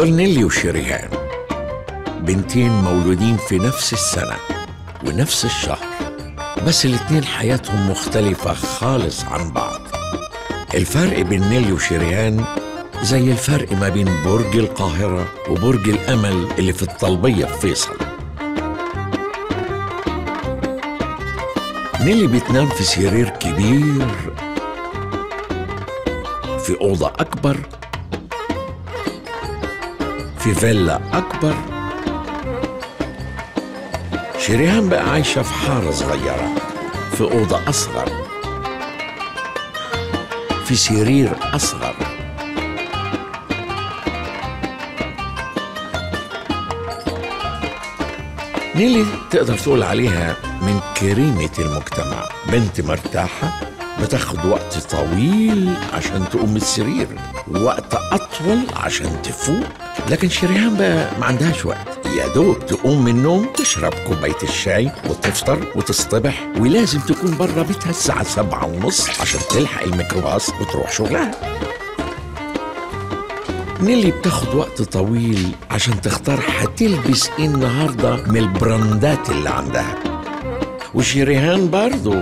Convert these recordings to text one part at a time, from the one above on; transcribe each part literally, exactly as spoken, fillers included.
دول نيلي وشريهان، بنتين مولودين في نفس السنة ونفس الشهر، بس الاتنين حياتهم مختلفة خالص عن بعض. الفرق بين نيلي وشريهان زي الفرق ما بين برج القاهرة وبرج الأمل اللي في الطلبية في فيصل. نيلي بتنام في سرير كبير في أوضة أكبر في فيلا أكبر. شريهان بقى عايشة في حارة صغيرة في أوضة أصغر في سرير أصغر. نيلي تقدر تقول عليها من كريمة المجتمع، بنت مرتاحة بتاخد وقت طويل عشان تقوم من السرير ووقت أطول عشان تفوق. لكن شريهان بقى ما عندهاش وقت، يا دوب تقوم من النوم تشرب كوباية الشاي وتفطر وتصطبح، ولازم تكون بره بيتها الساعة سبعة ونص عشان تلحق الميكروباص وتروح شغلها. نيلي بتاخد وقت طويل عشان تختار هتلبس ايه النهارده من البراندات اللي عندها، وشريهان برضو.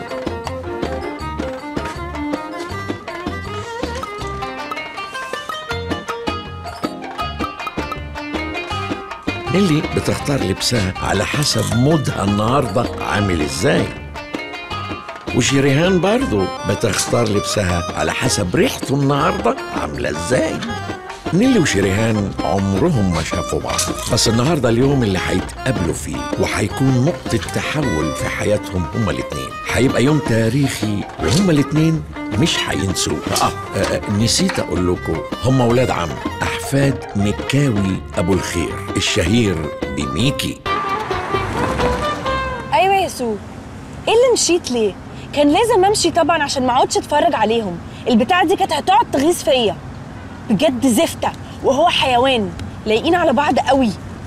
نيلي بتختار لبسها على حسب مودها النهارده عامل ازاي، وشريهان برضو بتختار لبسها على حسب ريحته النهارده عامله ازاي. نيلي وشريهان عمرهم ما شافوا بعض، بس النهارده اليوم اللي هيتقابلوا فيه وهيكون نقطة تحول في حياتهم هما الاتنين. هيبقى يوم تاريخي وهما الاتنين مش هينسوه. آه, آه نسيت اقول لكم، هما ولاد عم احفاد مكاوي ابو الخير الشهير بميكي. ايوه يا سو، ايه اللي مشيت ليه؟ كان لازم امشي طبعا عشان ما اقعدش اتفرج عليهم. البتاعه دي كانت هتقعد تغيظ فيا بجد، زفته وهو حيوان، لايقين على بعض قوي.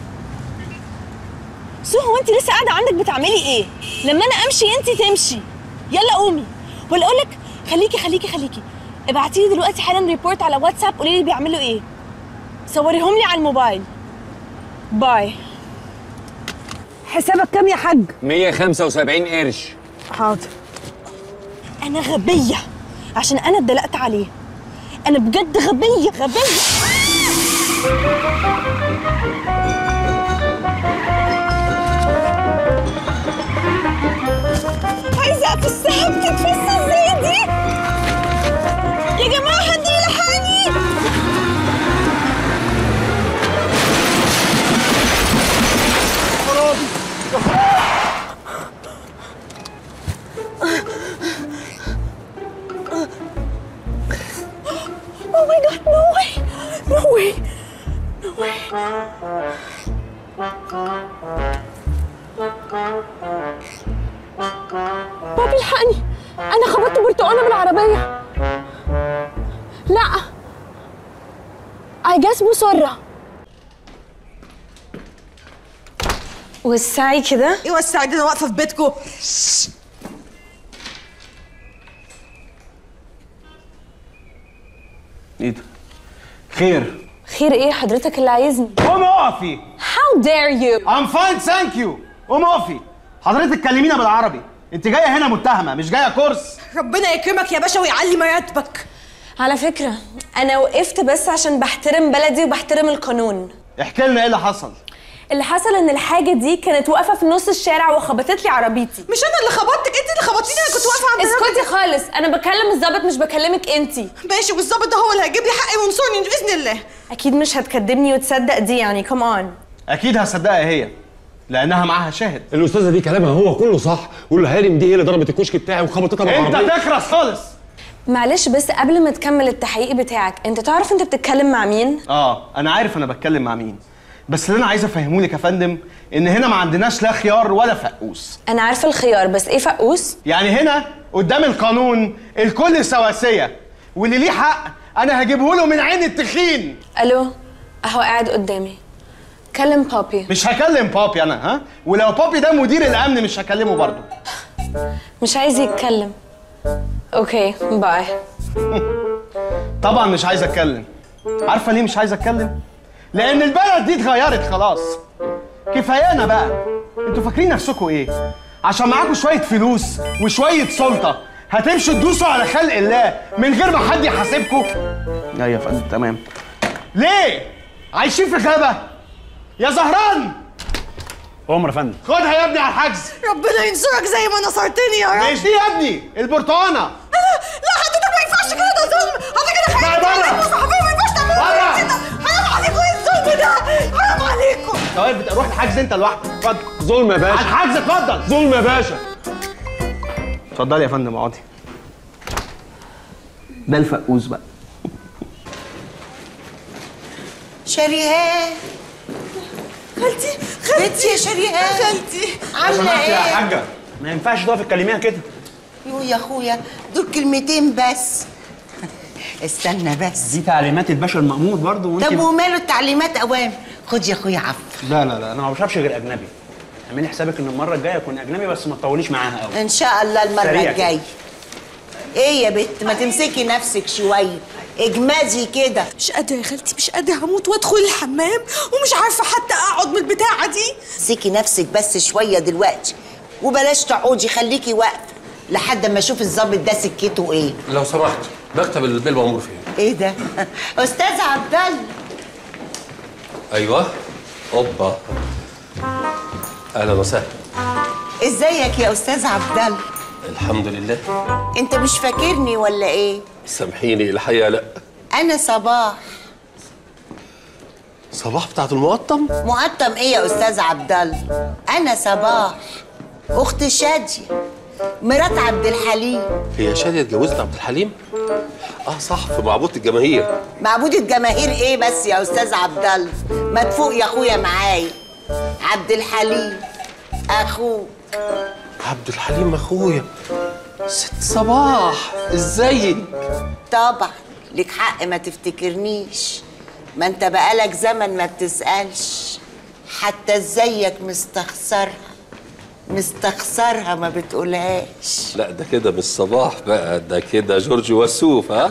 سو، هو انت لسه قاعده عندك بتعملي ايه؟ لما انا امشي انت تمشي. يلا قومي، ولا اقول لك خليكي خليكي خليكي ابعتي لي دلوقتي حالا ريبورت على واتساب، قولي لي بيعملوا ايه، صوريهم لي على الموبايل. باي. حسابك كام يا حاج؟ مية وخمسة وسبعين قرش. حاضر. انا غبيه عشان انا اتدلقت عليه، أنا بجد غبية غبية. عايزة في السحب تتفصل ازاي دي؟ يا جماعة حد يلحقني. Oh my God, no way! No way! No way! بابي الحقني! أنا خبطت برتقانة بالعربية. لا. I guess مسرة. وسعي كده. ايه وسعي؟ ده أنا واقفة في بيتكم. ايه ده؟ خير. خير ايه حضرتك اللي عايزني؟ قومي اقفي. How dare you؟ I'm fine thank you. قومي اقفي. حضرتك كلمينا بالعربي، انت جايه هنا متهمه مش جايه كورس. ربنا يكرمك يا باشا ويعلي مراتبك. على فكرة أنا وقفت بس عشان بحترم بلدي وبحترم القانون. احكي لنا ايه اللي حصل؟ اللي حصل ان الحاجه دي كانت واقفه في نص الشارع وخبطت لي عربيتي. مش انا اللي خبطتك، انت اللي خبطتيني. انا كنت واقفه عند اسكتي خالص، انا بكلم الظابط مش بكلمك انت. ماشي، والظابط ده هو اللي هيجيب لي حقي وينصرني باذن الله. اكيد مش هتكدبني وتصدق دي يعني، كم اون. اكيد هصدقها هي لانها معاها شاهد. الاستاذه دي كلامها هو كله صح، واللي هارم دي هي اللي ضربت الكشك بتاعي وخبطتها بالعربيه. انت تخرس خالص. معلش بس قبل ما تكمل التحقيق بتاعك، انت تعرف انت بتتكلم مع مين؟ اه انا عارف انا بتكلم مع مين، بس اللي انا عايز افهمه لك يا فندم ان هنا ما عندناش لا خيار ولا فقوس. انا عارفه الخيار، بس ايه فقوس؟ يعني هنا قدام القانون الكل سواسيه، واللي ليه حق انا هجيبه له من عين التخين. الو، اهو قاعد قدامي. كلم بابي. مش هكلم بابي انا، ها؟ ولو بابي ده مدير الامن مش هكلمه برضه. مش عايز يتكلم. اوكي باي. طبعا مش عايز اتكلم. عارفه ليه مش عايز اتكلم؟ لان البلد دي اتغيرت خلاص. كفايانا بقى. انتوا فاكرين نفسكم ايه؟ عشان معاكم شويه فلوس وشويه سلطه هتمشوا تدوسوا على خلق الله من غير ما حد يحاسبكم؟ لا يا فندم تمام. ليه؟ عايشين في غابه؟ يا زهران عمر يا فندم. خدها يا ابني على الحجز. ربنا ينصرك زي ما نصرتني يا رب. مش دي يا ابني البرتقانه. لا حضرتك ما ينفعش كده، ده ظلم. حضرتك كده اطلعي بره. صحفيه ما ينفعش تعملوا كده. حرام عليكم، ايه الظلم ده؟ حرام عليكم. طيب روح الحجز انت لوحدك. اتفضل. ظلم يا على باشا. الحجز اتفضل. ظلم يا باشا. اتفضلي يا فندم اقعدي. ده الفقوس بقى. شريهان خالتي بنتي يا شريهان، خالتي عامله يا ايه؟ حاجه ما ينفعش تقفي تكلميها كده. يو يا اخويا دول كلمتين بس. استنى بس. دي تعليمات الباشا المأمور برضه وانت. طب وماله التعليمات اوام؟ خد يا اخويا عفو. لا لا لا انا ما بشربش غير اجنبي. اعملي حسابك ان المره الجايه اكون اجنبي بس ما تطوليش معاها قوي. ان شاء الله المره سريع الجايه. ايه يا بت ما تمسكي نفسك شويه، اجمدي كده. مش قادره يا خالتي، مش قادره، هموت وادخل الحمام ومش عارفه حتى اقعد من البتاعه دي. امسكي نفسك بس شويه دلوقتي وبلاش تقعدي، خليكي واقفه لحد ما اشوف الظابط ده سكته ايه. لو سمحت مكتب البيه المأمور فين؟ ايه ده؟ استاذ عبد الله. ايوه. اوبا. اهلا وسهلا. ازيك يا استاذ عبد الله؟ الحمد لله. انت مش فاكرني ولا ايه؟ سامحيني الحقيقه لا. انا صباح. صباح بتاعت المقطم؟ مقطم ايه يا استاذ عبد الله؟ انا صباح اخت شاديه مرات عبد الحليم. هي شاديه اتجوزت عبد الحليم؟ اه صح، في معبود الجماهير. معبود الجماهير ايه بس يا استاذ عبد الله؟ ما تفوق يا اخويا معايا. عبد الحليم اخوك. عبد الحليم اخويا. ست صباح ازيك؟ طبعا ليك حق ما تفتكرنيش، ما انت بقالك زمن ما بتسألش، حتى ازيك مستخسرها مستخسرها ما بتقولهاش. لا ده كده مش صباح بقى، ده كده جورج وسوف. ها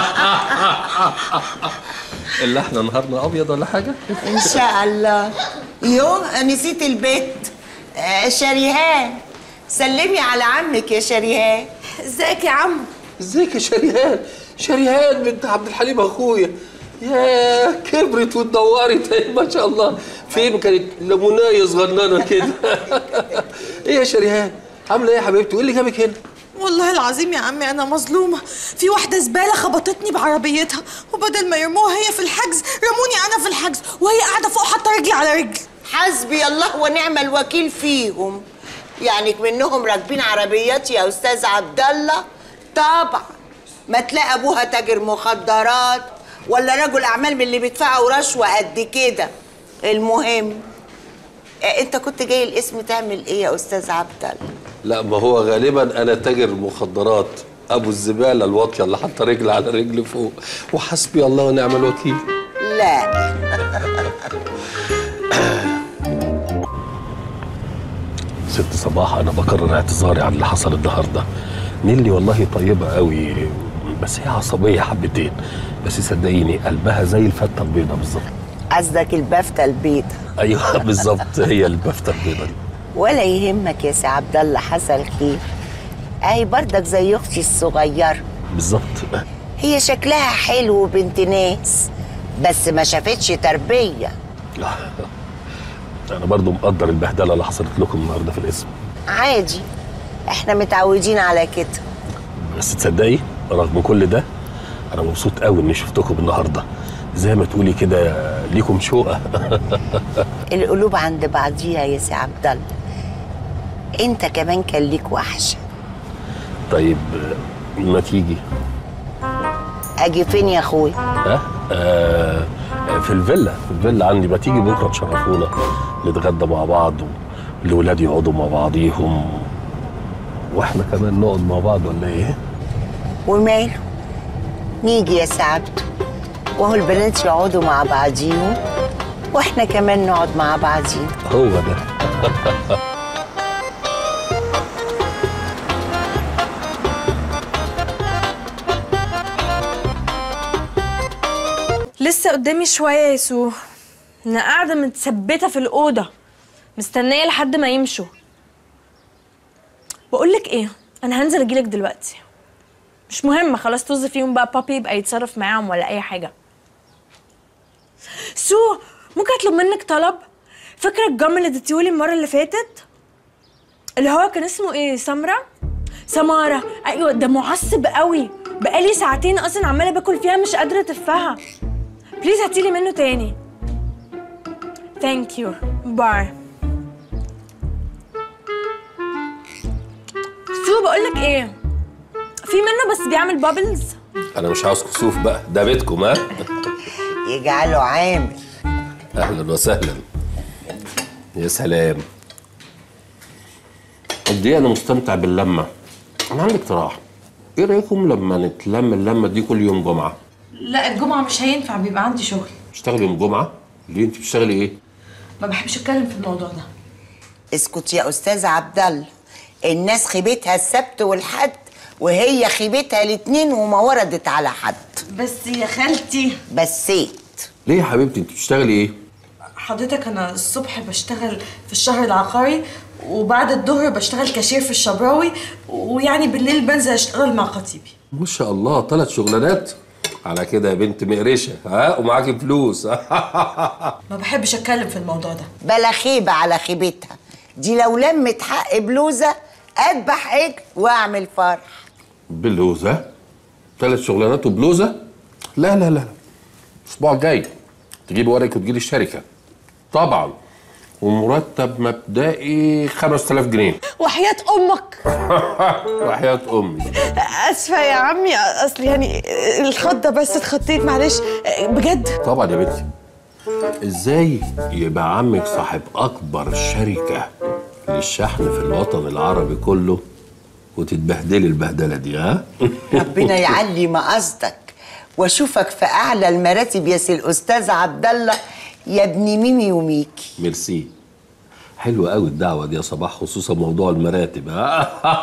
اللي احنا نهارنا ابيض ولا حاجه؟ ان شاء الله. يوم نسيت البيت. آه شريهان سلمي على عمك يا شريهان. ازيك يا عم؟ ازيك يا شريهان؟ شريهان بنت عبد الحليم اخويا. يا كبرت واتدورت ما شاء الله. فين كانت لمونايه صغننه كده. ايه يا شريهان عامله ايه يا حبيبتي؟ وايه اللي جابك هنا؟ والله العظيم يا عمي انا مظلومه، في واحده زباله خبطتني بعربيتها وبدل ما يرموها هي في الحجز رموني انا في الحجز وهي قاعده فوق حاطه رجلي على رجل. حسبي الله ونعم الوكيل فيهم. يعني منهم راكبين عربيات يا استاذ عبد الله؟ طبعا ما تلاقي ابوها تاجر مخدرات ولا رجل اعمال من اللي بيدفعوا رشوه قد كده. المهم انت كنت جاي الاسم تعمل ايه يا استاذ عبد الله؟ لا ما هو غالبا انا تاجر مخدرات، ابو الزباله الواطيه اللي حاطه رجل على رجل فوق، وحسبي الله ونعم الوكيل. لا ست صباح انا بكرر اعتذاري عن اللي حصل النهارده. نيلي والله طيبه قوي بس هي عصبيه حبتين، بس صدقيني قلبها زي الفته البيضه بالظبط. قصدك البفته البيضه؟ ايوه بالظبط هي البفته البيضه دي. ولا يهمك يا سي عبد الله، حصل خير. اهي برضك زي اختي الصغيره بالظبط. هي شكلها حلو وبنت ناس بس ما شافتش تربيه. انا برضو مقدر البهدله اللي حصلت لكم النهارده في الاسم. عادي احنا متعودين على كده. بس تصدقي رغم كل ده انا مبسوط قوي اني شفتكم النهارده، زي ما تقولي كده ليكم شوقه. القلوب عند بعضيها يا سي عبد الله. انت كمان كان ليك وحشه. طيب ما تيجي. اجي فين يا اخويا؟ ها آه في الفيلا، في الفيلا عندي. ما تيجي بكره تشرفونا نتغدى مع بعض والولاد يقعدوا مع بعضيهم واحنا كمان نقعد مع بعض ولا ايه؟ وماله نيجي يا سي عبده، وهو البنات يقعدوا مع بعضيهم واحنا كمان نقعد مع بعضينا. هو ده. لسه قدامي شويه يا سو. انا قاعده متثبته في الاوضه مستنيه لحد ما يمشوا. بقول لك ايه، انا هنزل اجيلك دلوقتي. مش مهم، خلاص طز فيهم بقى، بابي يبقى يتصرف معاهم ولا اي حاجه. سو ممكن اطلب منك طلب؟ فاكره الجم اللي اديتيهولي المره اللي فاتت اللي هو كان اسمه ايه؟ سمره سماره. ايوه ده معصب قوي، بقالي ساعتين اصلا عماله باكل فيها مش قادره اتفها. بليز هاتيلي منه تاني. ثانك يو، باي. سو بقولك ايه، في منه بس بيعمل بابلز. انا مش عاوز كسوف بقى، ده بيتكم ها. يجعله عامل. اهلا وسهلا. يا سلام، قد ايه انا مستمتع باللمه. انا عندي اقتراح، ايه رايكم لما نتلم اللمه دي كل يوم جمعه؟ لا الجمعه مش هينفع، بيبقى عندي شغل. بتشتغلي يوم جمعه؟ ليه انت بتشتغلي ايه؟ ما بحبش اتكلم في الموضوع ده. اسكت يا استاذ عبد الله، الناس خيبتها السبت والحد وهي خيبتها الاثنين وما وردت على حد. بس يا خالتي بسيت. ليه يا حبيبتي انت بتشتغلي ايه؟ حضرتك انا الصبح بشتغل في الشهر العقاري، وبعد الظهر بشتغل كاشير في الشبراوي، ويعني بالليل بنزل اشتغل مع خطيبي. ما شاء الله، ثلاث شغلانات على كده يا بنت مقرشه، ها؟ ومعاكي فلوس. ما بحبش اتكلم في الموضوع ده. بلا خيبه على خيبتها دي، لو لمت حق بلوزه اذبح عجل واعمل فرح. بلوزه؟ ثلاث شغلانات وبلوزه؟ لا لا لا، الاسبوع الجاي تجيبي ورقك وتجيلي الشركه طبعا، ومرتب مبدئي خمسة آلاف جنيه. وحياة امك. وحياة امي. اسفه يا عمي، اصل يعني الخضه بس اتخطيت، معلش بجد. طبعا يا بنتي، ازاي يبقى عمك صاحب اكبر شركه للشحن في الوطن العربي كله وتتبهدلي البهدله دي؟ ها؟ ربنا يعلي ما قصدك واشوفك في اعلى المراتب يا سي الاستاذ عبد الله يا ابن ميمي وميكي. ميرسي، حلوه قوي الدعوه دي يا صباح، خصوصا موضوع المراتب. ها؟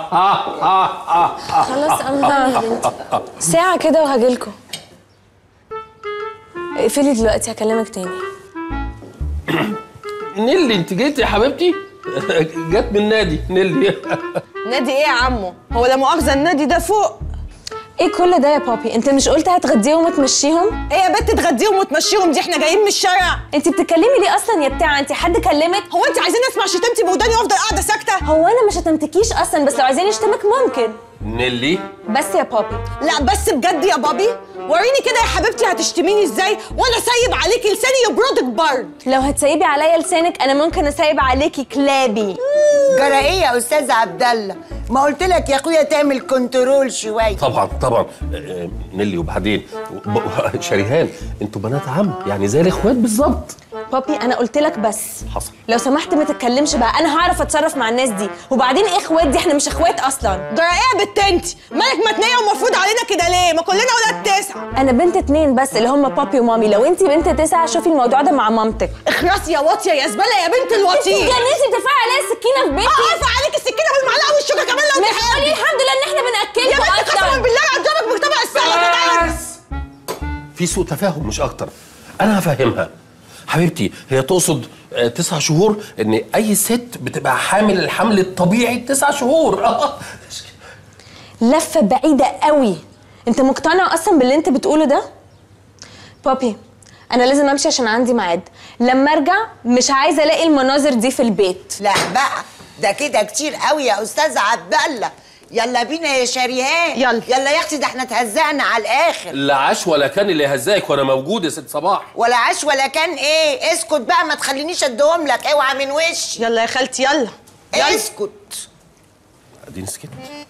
خلاص انا يا بنتي ساعه كده وهجيلكوا. اقفلي دلوقتي هكلمك تاني. نيلي انت جيتي يا حبيبتي؟ جت من النادي نيلي. نادي ايه يا عمو؟ هو لا مؤاخذه النادي ده فوق. ايه كل ده يا بابي؟ انت مش قلت هتغديهم وتمشيهم؟ ايه يا بنت تغديهم وتمشيهم دي؟ احنا جايين من الشارع. انت بتتكلمي ليه اصلا يا بتاع؟ انت حد كلمك؟ هو انت عايزين اسمع شتمتي بوداني وافضل قاعده ساكته؟ هو انا مش هتمتكيش اصلا، بس لو عايزين يشتمك ممكن. نيلي بس يا بابي. لا بس بجد يا بابي، وريني كده يا حبيبتي هتشتميني ازاي وانا سايب عليكي لساني يبردك برد. لو هتسيبي عليا لسانك انا ممكن اسيب عليكي كلابي. جرى ايه يا استاذ عبد الله؟ ما قلت لك يا اخويا تعمل كنترول شويه. طبعا طبعا. آه، نيلي وبعدين ب- شريهان، انتوا بنات عم يعني زي الاخوات بالظبط. بابي انا قلت لك بس حصل. لو سمحت ما تتكلمش بقى، انا هعرف اتصرف مع الناس دي. وبعدين ايه اخوات دي؟ احنا مش اخوات اصلا. جرى ايه يا بت انت؟ مالك متنيه ومفروض علينا كده ليه؟ ما كلنا ولاد تسعه. انا بنت اتنين بس اللي هم بابي ومامي، لو انت بنت تسعه شوفي الموضوع ده مع مامتك. اخرسي يا واطيه يا زباله يا بنت الوطيه. انت اتجننتي بترفعي عليا السكينه في بيتي؟ اه ارفع عليك السكينه والمعلقه والشوكه كمان لو مش قولي الحمد لله ان احنا بناكلكوا يا بنت اصلا. قسما بالله اضربك بطبق السلطه. بس في سوء تفاهم مش اكتر، انا هفهمها. حبيبتي هي تقصد آه، تسع شهور، ان اي ست بتبقى حامل الحمل الطبيعي تسع شهور. لفه بعيده قوي. انت مقتنع اصلا باللي انت بتقوله ده؟ بابي انا لازم امشي عشان عندي ميعاد، لما ارجع مش عايزه الاقي المناظر دي في البيت. لا بقى ده كده كتير قوي يا استاذ عبد الله. يلا بينا يا شريهان. يلا. يلا يا اختي، ده احنا اتهزقنا على الاخر. لا عاش ولا كان اللي هزاك وانا موجود يا ست صباح. ولا عاش ولا كان ايه؟ اسكت بقى ما تخلينيش اديهم لك، اوعى من وشي. يلا يا خالتي يلا يلا. اسكت. اديني سكت.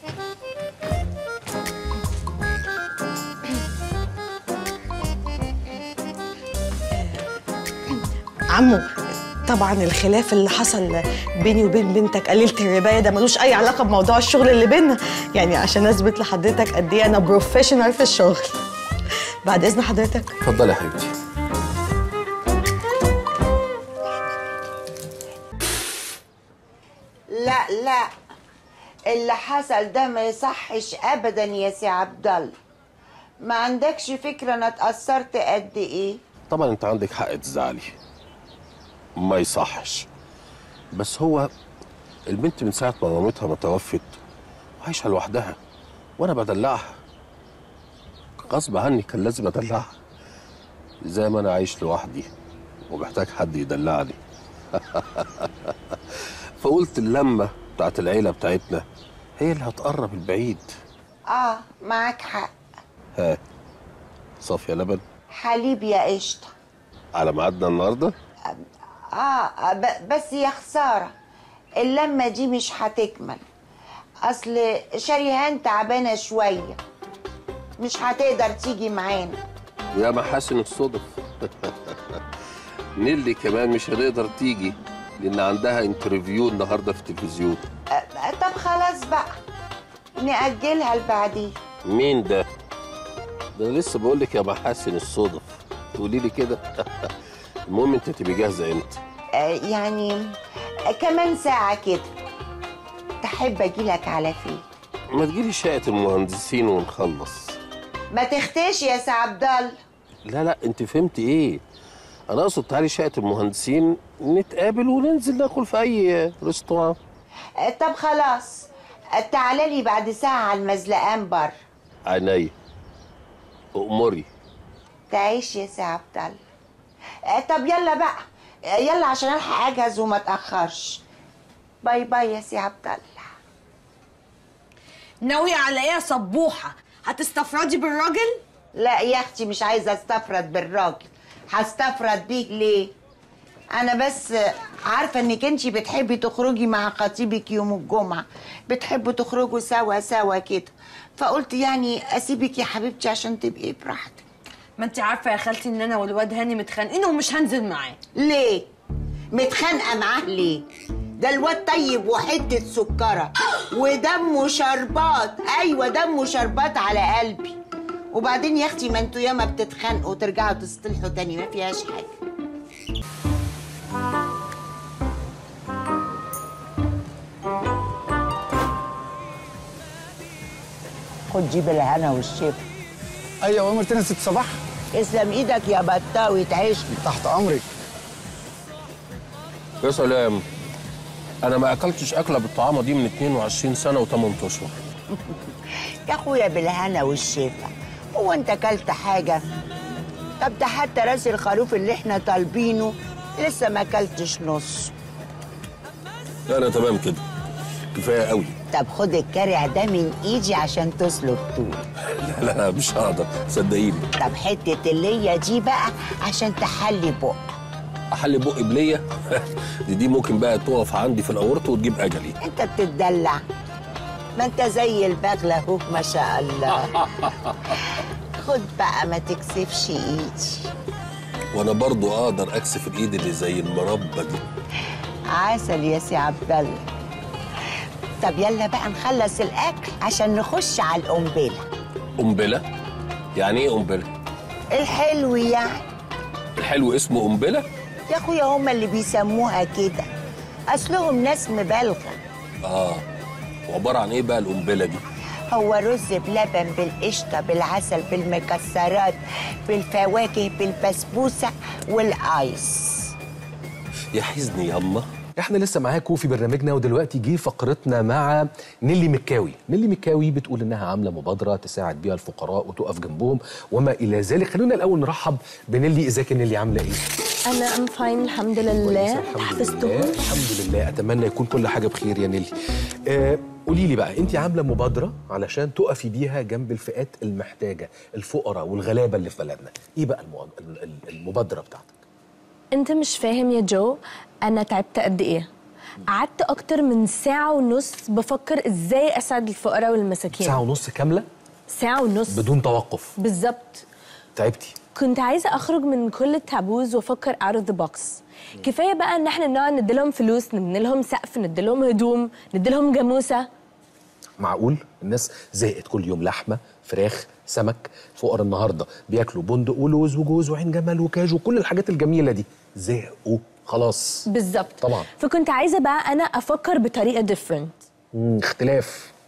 عمو طبعا الخلاف اللي حصل بيني وبين بنتك قليله الربايه ده ملوش اي علاقه بموضوع الشغل اللي بينا، يعني عشان اثبت لحضرتك قد ايه انا بروفيشنال في الشغل. بعد اذن حضرتك. اتفضلي يا حبيبتي. لا لا، اللي حصل ده ما يصحش ابدا يا سي عبد الله. ما عندكش فكره انا اتاثرت قد ايه؟ طبعا انت عندك حق تزعلي، ما يصحش. بس هو البنت من ساعة ما مامتها ما توفت عايشة لوحدها وأنا بدلعها. غصب عني كان لازم أدلعها زي ما أنا عايش لوحدي ومحتاج حد يدلعني. فقلت اللمة بتاعت العيلة بتاعتنا هي اللي هتقرب البعيد. اه معاك حق. ها صافية لبن حليب يا قشطة. على ميعادنا النهارده؟ اه ب- بس يا خسارة اللمة دي مش هتكمل، اصل شريهان تعبانة شوية مش هتقدر تيجي معانا. ويا محاسن الصدف نيلي كمان مش هتقدر تيجي لان عندها انترفيو النهارده في التلفزيون. آه طب خلاص بقى نأجلها لبعدين. مين ده؟ ده انا لسه بقول لك يا محاسن الصدف تقولي لي كده. المهم انت تبقي جاهزه امتى؟ آه يعني آه كمان ساعة كده. تحب اجيلك على فين؟ ما تجيلي شقه المهندسين ونخلص. ما تختش يا سي عبد الله. لا لا انت فهمتي ايه؟ انا اقصد تعالي شقه المهندسين نتقابل وننزل ناكل في اي ريستوران. آه طب خلاص آه تعالى لي بعد ساعة على المزلقان بره. عينيا أمري. تعيش يا سي عبد الله. آه طب يلا بقى آه يلا عشان الحق اجهز وما اتاخرش. باي باي يا سي عبد الله. ناوية على ايه يا صبوحة؟ هتستفردي بالراجل؟ لا يا اختي مش عايزه استفرد بالراجل. هستفرد بيه ليه؟ انا بس عارفه انك انتي بتحبي تخرجي مع خطيبك يوم الجمعه، بتحبوا تخرجوا سوا سوا كده، فقلت يعني اسيبك يا حبيبتي عشان تبقي براحتك. ما انت عارفة يا خالتي ان انا والواد هاني متخانقين ومش هنزل معاه. ليه؟ متخانقه معاه ليه؟ ده الواد طيب وحته سكره ودمه شربات. ايوه دمه شربات على قلبي. وبعدين يا اختي ما انتوا ياما بتتخانقوا وترجعوا تصطلحوا تاني، ما فيهاش حاجه. خد جيب الهنا والشفا. ايوه امرتنا ست صباح. اسلم ايدك يا بطاوي تعيشني. تحت امرك. يا سلام انا ما اكلتش اكله بالطعامه دي من اتنين وعشرين سنه وتمن اشهر. يا اخويا بالهنا والشفا، هو انت اكلت حاجه؟ طب ده حتى راس الخروف اللي احنا طالبينه لسه ما اكلتش نص. لا انا تمام كده كفايه قوي. طب خد الكارع ده من ايدي عشان تسلق طول. لا لا مش هقدر صدقيني. طب حته الليه دي بقى عشان تحلي بق. احلي بقي بليه؟ دي دي ممكن بقى تقف عندي في الاورطه وتجيب اجلي. انت بتتدلع، ما انت زي البغله اهو ما شاء الله. خد بقى ما تكسفش ايدي. وانا برضو اقدر اكسف الايد اللي زي المربى دي. عسل يا سي عبد الله. طب يلا بقى نخلص الاكل عشان نخش على القنبله. قنبله؟ يعني ايه قنبله؟ الحلو يعني. الحلو اسمه قنبله؟ يا اخويا هما اللي بيسموها كده، اصلهم ناس مبالغه. اه وعباره عن ايه بقى القنبله دي؟ هو رز بلبن بالقشطه بالعسل بالمكسرات بالفواكه بالبسبوسه والايس. يا حزني ياما. احنا لسه معاكم في برنامجنا، ودلوقتي جه فقرتنا مع نيلي مكاوي. نيلي مكاوي بتقول انها عامله مبادره تساعد بيها الفقراء وتقف جنبهم وما الى ذلك. خلونا الاول نرحب بنيلي. ازيك يا نيلي، عامله ايه؟ انا ام فاين الحمد لله. حفظتهم الحمد لله. اتمنى يكون كل حاجه بخير يا نيلي. آه قولي لي بقى، انت عامله مبادره علشان تقفي بيها جنب الفئات المحتاجه، الفقراء والغلابه اللي في بلدنا. ايه بقى المبادره بتاعتك؟ انت مش فاهم يا جو، انا تعبت قد ايه. قعدت اكتر من ساعه ونص بفكر ازاي اساعد الفقراء والمساكين. ساعه ونص كامله؟ ساعه ونص بدون توقف. بالظبط. تعبتي؟ كنت عايزه اخرج من كل التابوز وافكر out of the box. كفايه بقى ان احنا نقعد نديلهم فلوس، نديلهم سقف، نديلهم هدوم، نديلهم جاموسه. معقول الناس زهقت كل يوم لحمه فراخ سمك؟ فقراء النهارده بياكلوا بندق ولوز وجوز وعين جمل وكاجو وكل الحاجات الجميله دي، زهقوا خلاص. بالظبط طبعا. فكنت عايزه بقى انا افكر بطريقه different. امم اختلاف.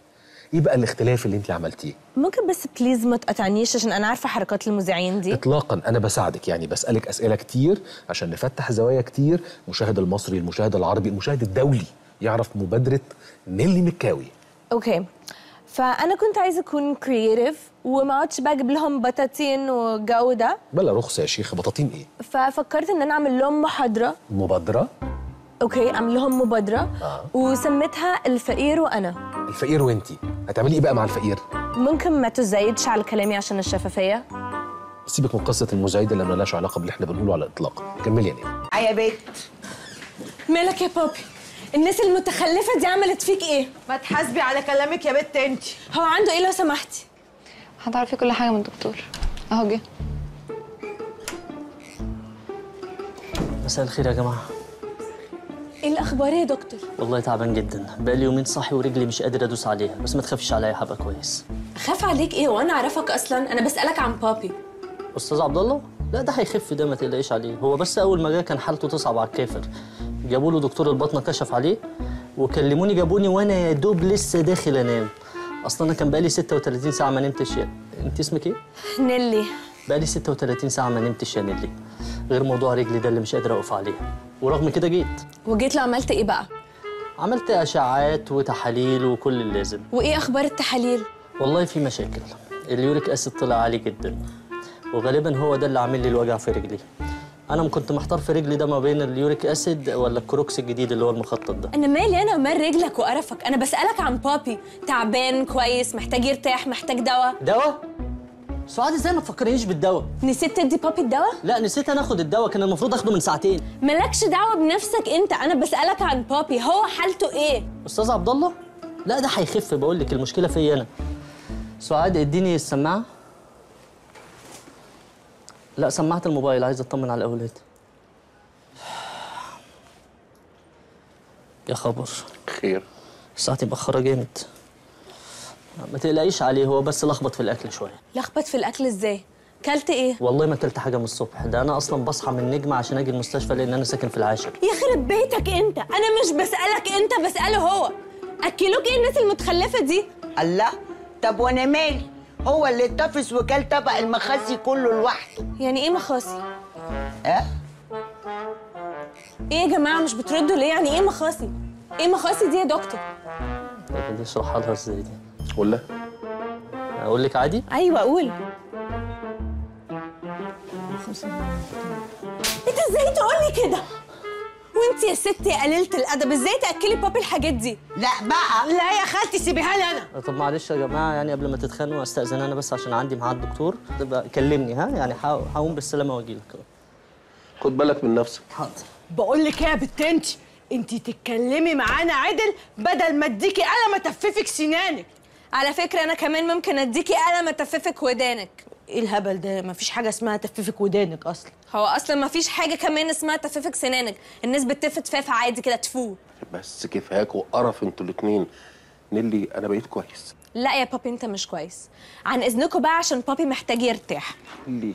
ايه بقى الاختلاف اللي انت عملتيه؟ ممكن بس بليز ما تقطعنيش عشان انا عارفه حركات المذيعين دي. اطلاقا، انا بساعدك، يعني بسالك اسئله كتير عشان نفتح زوايا كتير، المشاهد المصري، المشاهد العربي، المشاهد الدولي يعرف مبادره نيلي مكاوي. اوكي، فانا كنت عايزه اكون كرييتيف وما اقعدش بقى اجيب لهم بطاطين والجو ده. بلا رخصه يا شيخ، بطاطين ايه؟ ففكرت ان انا اعمل لهم محاضره. مبادره؟ اوكي، اعمل لهم مبادره آه. وسميتها الفقير وانا. الفقير وانتي هتعملي ايه بقى مع الفقير؟ ممكن ما تزايدش على كلامي عشان الشفافيه. سيبك من قصه المزايده اللي مالهاش علاقه باللي احنا بنقوله على الاطلاق. كملي يا نيلي. يا بيت مالك يا بابي؟ الناس المتخلفه دي عملت فيك ايه؟ ما تحاسبي على كلامك يا بت انت. هو عنده ايه لو سمحتي؟ هتعرفي كل حاجه من الدكتور اهو جه. مساء الخير يا جماعه. ايه الاخبار يا دكتور؟ والله تعبان جدا، بقالي يومين صاحي ورجلي مش قادر ادوس عليها، بس ما تخافيش عليا هبقى كويس. اخاف عليك ايه وانا اعرفك اصلا؟ انا بسالك عن بابي. استاذ عبد الله؟ لا ده هيخف، ده ما تقلقيش عليه، هو بس اول ما جه كان حالته تصعب على الكافر. جابوا له دكتور الباطنه كشف عليه وكلموني جابوني وانا يا دوب لسه داخل انام. اصلا انا كان بقالي ستة وتلاتين ساعه ما نمتش. يا انت اسمك ايه؟ نيلي. بقالي ستة وتلاتين ساعه ما نمتش يا نيلي، غير موضوع رجلي ده اللي مش قادر اقف عليها، ورغم كده جيت. وجيت له عملت ايه بقى؟ عملت اشعاعات وتحاليل وكل اللازم. وايه اخبار التحاليل؟ والله في مشاكل، اليوريك اسيد طلع عالي جدا وغالبا هو ده اللي عامل لي الوجع في رجلي. انا كنت محتار في رجلي ده ما بين اليوريك اسيد ولا الكروكس الجديد اللي هو المخطط ده. انا مالي انا ومال رجلك وقرفك؟ انا بسالك عن بابي، تعبان كويس، محتاج يرتاح، محتاج دواء. دواء؟ سعاد ازاي ما تفكرنيش بالدواء؟ نسيت تدي بابي الدواء؟ لا نسيت انا اخد الدواء، كان المفروض اخده من ساعتين. مالكش دعوه بنفسك انت، انا بسالك عن بابي، هو حالته ايه؟ استاذ عبد الله؟ لا ده هيخف، بقول لك المشكله فيا انا. سعاد اديني السماعه. لا سماعه الموبايل، عايز اطمن على الاولاد. يا خبر خير؟ ساعتي مأخرة جامد. ما تقلقيش عليه، هو بس لخبط في الاكل شويه. لخبط في الاكل ازاي؟ كلت ايه؟ والله ما كلت حاجه من الصبح، ده انا اصلا بصحى من نجمه عشان اجي المستشفى لان انا ساكن في العاشر. يخرب بيتك انت، انا مش بسالك انت، بساله هو. اكلوك ايه الناس المتخلفه دي؟ الله، طب وانا مالي؟ هو اللي اتفس وكل طبق المخاسي كله لوحده. يعني ايه مخاصي؟ اه؟ ايه يا جماعه مش بتردوا ليه؟ يعني ايه مخاصي؟ ايه مخاصي دي يا دكتور؟ طب دي اشرحها لها ازاي دي؟ ولا اقول لك عادي؟ ايوه قول. انت ازاي تقول لي كده؟ وانت يا ستي يا قليله الادب ازاي تاكلي بابي الحاجات دي؟ لا بقى. لا يا خالتي سيبيها لي انا. طب معلش يا جماعه، يعني قبل ما تتخانقوا استاذن انا بس عشان عندي ميعاد دكتور، تبقى كلمني ها، يعني هقوم بالسلامه واجي لك. خد بالك من نفسك. حاضر. بقول لك ايه يا بت انت، انت تتكلمي معانا عدل بدل ما اديكي قلم اتففك سنانك. على فكره انا كمان ممكن اديكي قلم اتففك ودانك. ايه الهبل ده؟ مفيش حاجه اسمها تففك ودانك اصلا. هو اصلا مفيش حاجه كمان اسمها تففك سنانك، الناس بتف تفاف عادي كده تفو. بس كفاك وقرف انتوا الاتنين. نيلي انا بقيت كويس. لا يا بابي انت مش كويس، عن اذنكم بقى عشان بابي محتاج يرتاح. ليه؟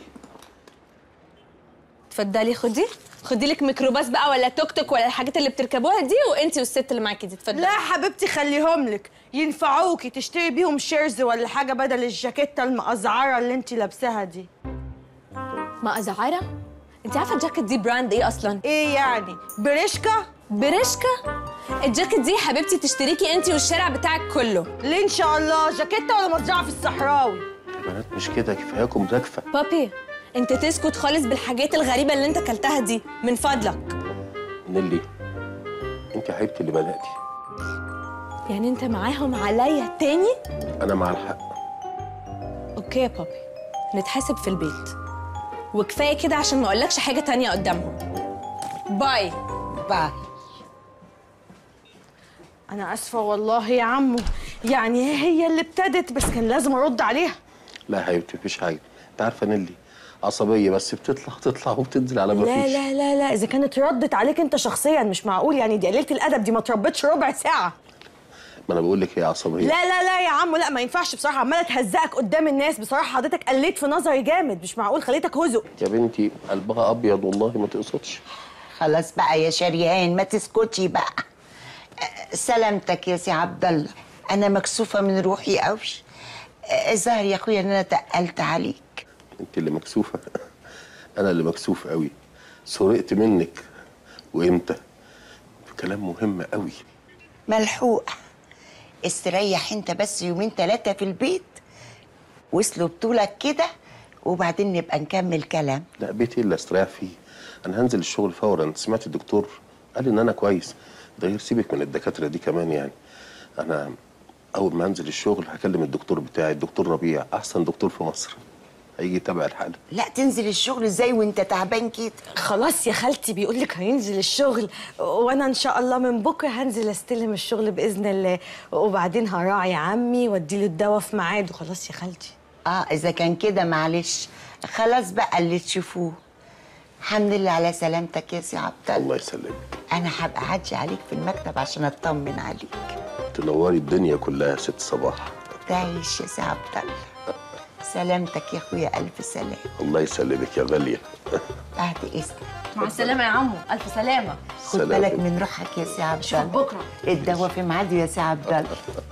اتفضلي خدي، خدي لك ميكروباص بقى ولا توك توك ولا الحاجات اللي بتركبوها دي، وانتي والست اللي معاكي دي اتفضلي. لا حبيبتي خليهم لك، ينفعوكي تشتري بيهم شيرز ولا حاجه بدل الجاكيته المقزعره اللي انت لابساها دي. مقزعره؟ انت عارفه الجاكيت دي براند ايه اصلا؟ ايه يعني؟ بريشكا؟ بريشكا؟ الجاكيت دي حبيبتي تشتريكي انتي والشارع بتاعك كله. ليه ان شاء الله؟ جاكيته ولا مزرعه في الصحراوي؟ يا بنات مش كده، كفاياكم زكفه. بابي انت تسكت خالص بالحاجات الغريبه اللي انت اكلتها دي من فضلك. نيلي انت حبيبتي اللي بداتي. يعني انت معاهم عليا تاني؟ انا مع الحق. اوكي يا بابي، نتحاسب في البيت وكفايه كده عشان ما اقولكش حاجه تانية قدامهم. باي باي. انا اسفه والله يا عمو، يعني هي اللي ابتدت بس كان لازم ارد عليها. لا يا حبيبتي مفيش حاجه، انت عارفه نيلي عصبيه بس بتطلع تطلع وبتنزل على ما فيش. لا لا لا لا، اذا كانت ردت عليك انت شخصيا مش معقول، يعني دي قليله الادب، دي ما تربتش ربع ساعه. ما انا بقول لك هي عصبيه. لا لا لا يا عمو، لا ما ينفعش بصراحه، عماله تهزقك قدام الناس، بصراحه حضرتك قليت في نظري جامد، مش معقول خليتك هزق. يا بنتي قلبها ابيض والله ما تقصدش. خلاص بقى يا شريهان ما تسكتي بقى. سلامتك يا سي عبد الله. انا مكسوفه من روحي قوي. الظاهر يا اخويا ان انا تقلت عليك. انت اللي مكسوفه. انا اللي مكسوف قوي. سرقت منك. وامتى؟ في كلام مهم قوي. ملحوقه. استريح انت بس يومين ثلاثه في البيت وصلوا بطولك كده وبعدين نبقى نكمل كلام. لا بيتي اللي استريح فيه. انا هنزل الشغل فورا. سمعت الدكتور قال ان انا كويس. ده غير سيبك من الدكاتره دي كمان يعني. انا اول ما انزل الشغل هكلم الدكتور بتاعي الدكتور ربيع، احسن دكتور في مصر. هيجي يتابع الحاله. لا تنزل الشغل ازاي وانت تعبان كده؟ خلاص يا خالتي بيقول لك هينزل الشغل، وانا ان شاء الله من بكره هنزل استلم الشغل باذن الله، وبعدين هراعي عمي واديله الدواء في ميعاده. خلاص يا خالتي. اه اذا كان كده معلش، خلاص بقى اللي تشوفوه. الحمد لله على سلامتك يا سي عبد الله. الله يسلمك. انا هبقى اعدي عليك في المكتب عشان اطمن عليك. تنوري الدنيا كلها يا ست صباح. تعيش يا سي عبد الله. سلامتك يا اخويا، الف سلام. الله يسلمك يا غاليه. بعد اذنك. مع السلامه يا عمو، الف سلامه. خد بالك من روحك يا سي عبد الله. بكره الدواء في ميعاده يا سي عبد الله.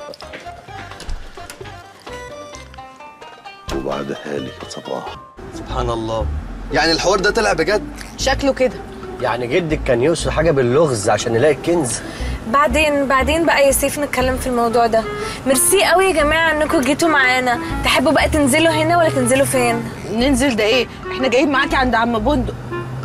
وبعدها لك يا صباح. سبحان الله، يعني الحوار ده طلع بجد؟ شكله كده. يعني جدك كان يقصد حاجه باللغز عشان نلاقي الكنز؟ بعدين بعدين بقى يا سيف نتكلم في الموضوع ده. ميرسي قوي يا جماعه انكم جيتوا معانا. تحبوا بقى تنزلوا هنا ولا تنزلوا فين؟ ننزل ده ايه؟ احنا جايين معاكي عند عم بندق.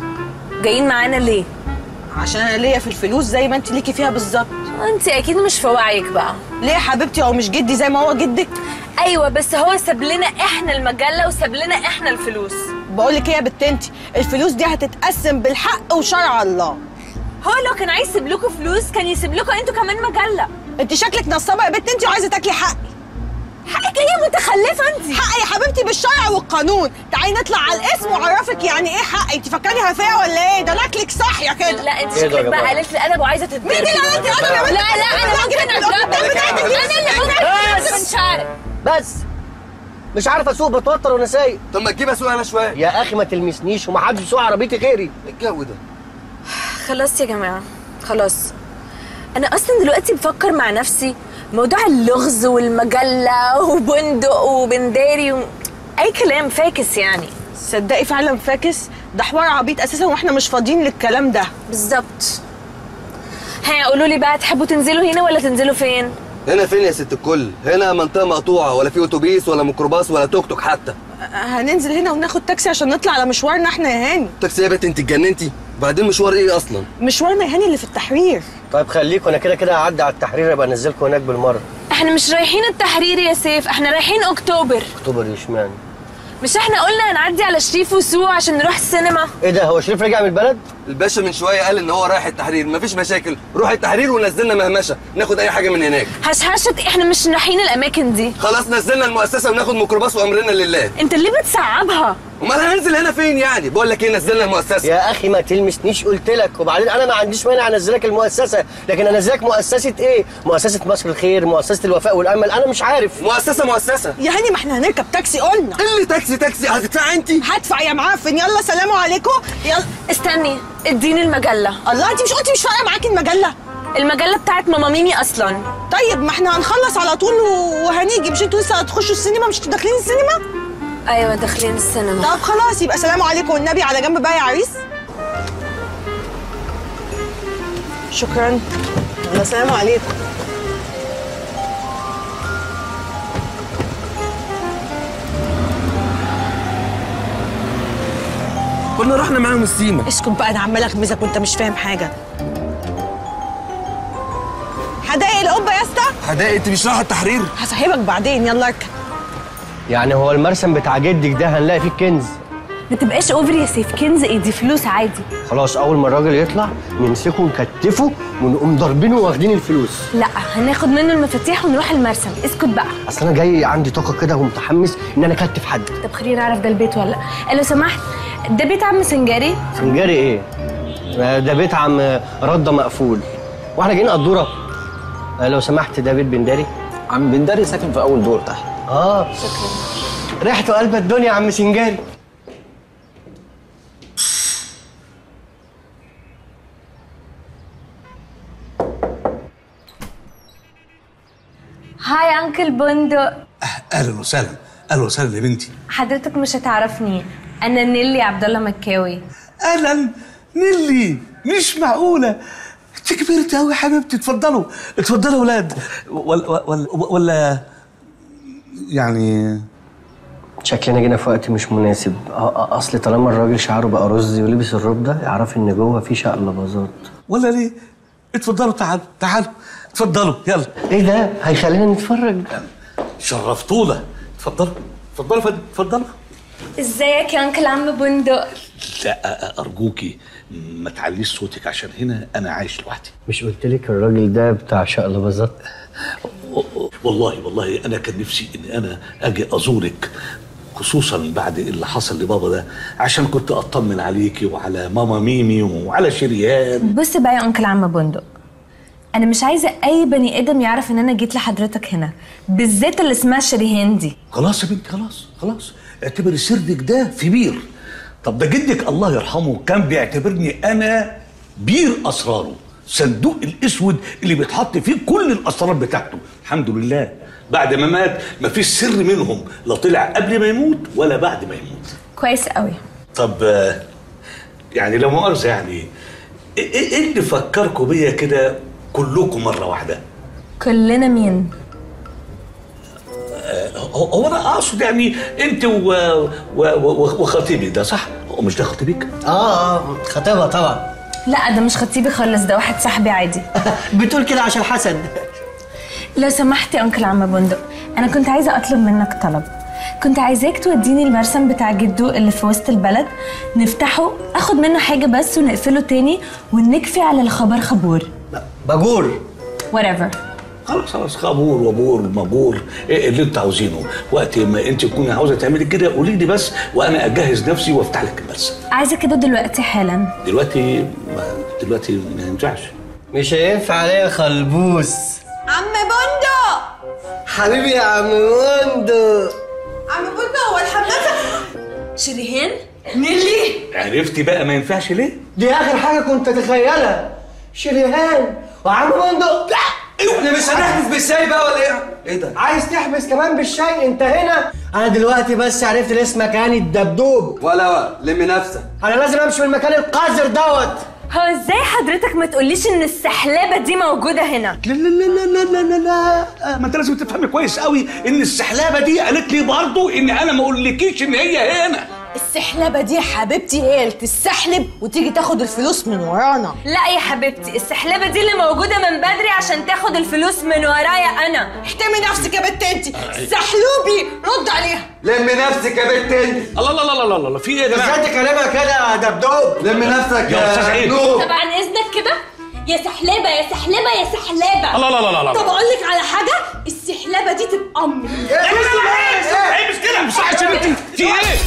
جايين معانا ليه؟ عشان انا ليا في الفلوس زي ما انت ليكي فيها بالظبط. انت اكيد مش في وعيك بقى. ليه يا حبيبتي؟ هو مش جدي زي ما هو جدك؟ ايوه بس هو ساب لنا احنا المجله وساب لنا احنا الفلوس. بقول لك ايه يا بت انت، الفلوس دي هتتقسم بالحق وشرع الله. هو لو كان عايز يسيب لكم فلوس كان يسيب لكم انتوا كمان مجله. انت شكلك نصابه يا بت انت وعايزه تاكلي حقي. حقك ايه يا متخلفه انت؟ حقي يا حبيبتي بالشرع والقانون. تعالي نطلع على الاسم واعرفك يعني ايه حقي. انت فاكراني هفايه ولا ايه؟ ده انا اكلك صاحيه كده. لا انت شكلك بقى قالت لي ادب وعايزه تتضرب. مين اللي قالت لي ادب يا بنت؟ لا لا انا ممكن اضربك. انا اللي ممكن من شعرك. بس مش عارف اسوق، بتوتر وانا سايق. طب ما تجيب اسوق انا شويه يا اخي ما تلمسنيش ومحدش يسوق عربيتي غيري. الجو ده. خلاص يا جماعه خلاص. انا اصلا دلوقتي بفكر مع نفسي موضوع اللغز والمجله وبندق وبنداري و... اي كلام فاكس يعني. صدقي فعلا فاكس. ده حوار عبيط اساسا واحنا مش فاضيين للكلام ده. بالظبط. ها قولوا لي بقى تحبوا تنزلوا هنا ولا تنزلوا فين؟ هنا فين يا ست الكل؟ هنا منطقه مقطوعه، ولا في اتوبيس ولا ميكروباص ولا توك توك حتى. هننزل هنا وناخد تاكسي عشان نطلع على مشوارنا احنا يا هاني. تاكسي يا بنت انت اتجننتي؟ بعدين مشوار ايه اصلا؟ مشوارنا يا هاني اللي في التحرير. طيب خليكوا، انا كده كده هعدي على التحرير ابقى انزلكوا هناك بالمره. احنا مش رايحين التحرير يا سيف، احنا رايحين اكتوبر. اكتوبر اشمعنى؟ مش احنا قلنا هنعدي على شريف وسو عشان نروح السينما؟ ايه ده، هو شريف رجع من البلد؟ الباشا من شويه قال ان هو رايح التحرير، مفيش مشاكل، روح التحرير ونزلنا مهمشه، ناخد اي حاجه من هناك. هشهشت، احنا مش رايحين الاماكن دي. خلاص نزلنا المؤسسه وناخد ميكروباص وامرنا لله. انت ليه بتصعبها؟ امال هننزل هنا فين يعني؟ بقول لك ايه، نزلنا المؤسسه. يا اخي ما تلمسنيش قلت لك. وبعدين انا ما عنديش مانع انزلك المؤسسه، لكن انزلك مؤسسه ايه؟ مؤسسه مصر الخير، مؤسسه الوفاء والامل، انا مش عارف. مؤسسه مؤسسه يا هاني ما احنا هنركب تاكسي قلنا. اللي تاكسي تاكسي هتدفع انت؟ هدفع يا معفن. يلا سلام عليكم. يلا استني اديني المجله. الله انت مش قلتي مش فارقه معاكي المجله؟ المجله بتاعت ماما ميمي اصلا. طيب ما احنا هنخلص على طول وهنيجي. مش انتوا لسه هتخشوا السينما؟ مش داخلين السينما؟ ايوه داخلين السينما. طب خلاص يبقى سلام عليكم والنبي على جنب بقى يا عريس. شكرا. يلا سلام عليكم. كنا رحنا معاهم السيما. اسكت بقى، انا عماله اغمزك وانت مش فاهم حاجه. حدائق القبه يا اسطى. حدائق؟ انت مش رايحه التحرير؟ هفهمك بعدين، يلا اركب. يعني هو المرسم بتاع جدك ده هنلاقي فيه الكنز؟ ما تبقاش اوفر يا سيف، كنز ايه دي؟ فلوس عادي. خلاص اول ما الراجل يطلع نمسكه ونكتفه ونقوم ضاربينه واخدين الفلوس. لا هناخد منه المفاتيح ونروح المرسم. اسكت بقى. اصل انا جاي عندي طاقه كده ومتحمس ان انا اكتف حد. طب خليني اعرف ده البيت ولا لا؟ لو سمحت، ده بيت عم سنجاري؟ سنجاري ايه؟ ده بيت عم رده مقفول. واحنا جايين قدوره. لو سمحت، ده بيت بنداري؟ عم بنداري ساكن في اول دور تحت. اه شكرا. ريحته قلب الدنيا يا عم سنجاري. هاي انكل بندق. اهلا وسهلا، اهلا وسهلا يا بنتي. حضرتك مش هتعرفني، انا نيلي عبد الله مكاوي. اهلا نيلي، مش معقوله انت كبرت قوي يا حبيبتي. اتفضلوا اتفضلوا يا ولاد. ولا ولا ولا يعني شكلنا جينا في وقت مش مناسب. اصل طالما الراجل شعره بقى رز ولبس الروب ده اعرف ان جوه في شقلباظات. ولا ليه؟ اتفضلوا، تعالوا تعالوا اتفضلوا يلا. ايه ده؟ هيخلينا نتفرج. شرفتونا. اتفضلوا اتفضلوا فندم اتفضلوا. ازيك يا انكل عم بندق؟ لا ارجوكي ما تعليش صوتك عشان هنا انا عايش لوحدي. مش قلت لك الراجل ده بتاع شقلباظات؟ والله والله انا كان نفسي ان انا اجي ازورك، خصوصا بعد اللي حصل لبابا ده، عشان كنت اطمن عليكي وعلى ماما ميمي وعلى شريان. بص بقى يا انكل عم بندق، انا مش عايزه اي بني ادم يعرف ان انا جيت لحضرتك هنا، بالذات اللي اسمها شريهان دي. خلاص يا بنتي خلاص خلاص، اعتبري سردك ده في بير. طب ده جدك الله يرحمه كان بيعتبرني انا بير اسراره، صندوق الاسود اللي بيتحط فيه كل الاسرار بتاعته. الحمد لله بعد ما مات مفيش سر منهم لا طلع قبل ما يموت ولا بعد ما يموت. كويس قوي. طب يعني لو مؤاخذه، يعني ايه اللي فكركم بيا كده كلكم مره واحده؟ كلنا مين؟ هو انا اقصد يعني انت و... و... و... وخطيبي ده، صح؟ هو مش ده خطيبك؟ اه اه خطيبها طبعا. لا ده مش خطيبي خالص، ده واحد صاحبي عادي. بتقول كده عشان حسد. لو سمحت يا انكل عم بندق، انا كنت عايزه اطلب منك طلب. كنت عايزاك توديني المرسم بتاع جدو اللي في وسط البلد، نفتحه، اخد منه حاجه بس ونقفله تاني ونكفي على الخبر خبور. باجور whatever. خلاص خلاص، خبور وبور مجور، ايه اللي انت عاوزينه. وقت ما انت تكوني عاوزه تعملي كده قولي لي بس، وانا اجهز نفسي وافتح لك المرسم. عايزه كده دلوقتي حالا. دلوقتي دلوقتي ما ينفعش. مش هينفع عليا خلبوس. عم بندق حبيبي يا عم بندق. عم بندق هو الحمام شريهان؟ نيلي؟ عرفتي بقى ما ينفعش ليه؟ دي اخر حاجه كنت اتخيلها. شريهان وعم بندق. لا احنا مش هنحبس بالشاي بقى ولا ايه؟ ايه ده؟ عايز تحبس كمان بالشاي؟ انت هنا. انا دلوقتي بس عرفت الاسم مكاني الدبدوب. ولا ولا لمي نفسك، انا لازم امشي من المكان القذر دوت. هو ازاي حضرتك ما تقوليش ان السحلابه دي موجوده هنا؟ لا لا لا لا لا لا لا، ما انت لازم تفهمي كويس قوي ان السحلابه دي قالت لي برضه ان انا ما اقولكيش ان هي هنا. السحلبه دي يا حبيبتي هي اللي تستحلب وتيجي تاخد الفلوس من ورانا. لا يا حبيبتي، السحلبه دي اللي موجوده من بدري عشان تاخد الفلوس من ورايا انا. احترمي نفسك يا بنت انت، سحلوبي رد عليها. لمي نفسك يا بنت انت. الله الله الله الله الله، في ايه يا جماعه؟ ازاي تكلمها كده يا دبدوب؟ لمي نفسك يا استاذ عيد. طبعا اذنك كده يا سحلبه يا سحلبه يا سحلبه. الله الله الله الله. طب اقول لك على حاجه، السحلبه دي تبقى امي. ايه مش ايه مش كده، مش صح يا بنتي، في ايه؟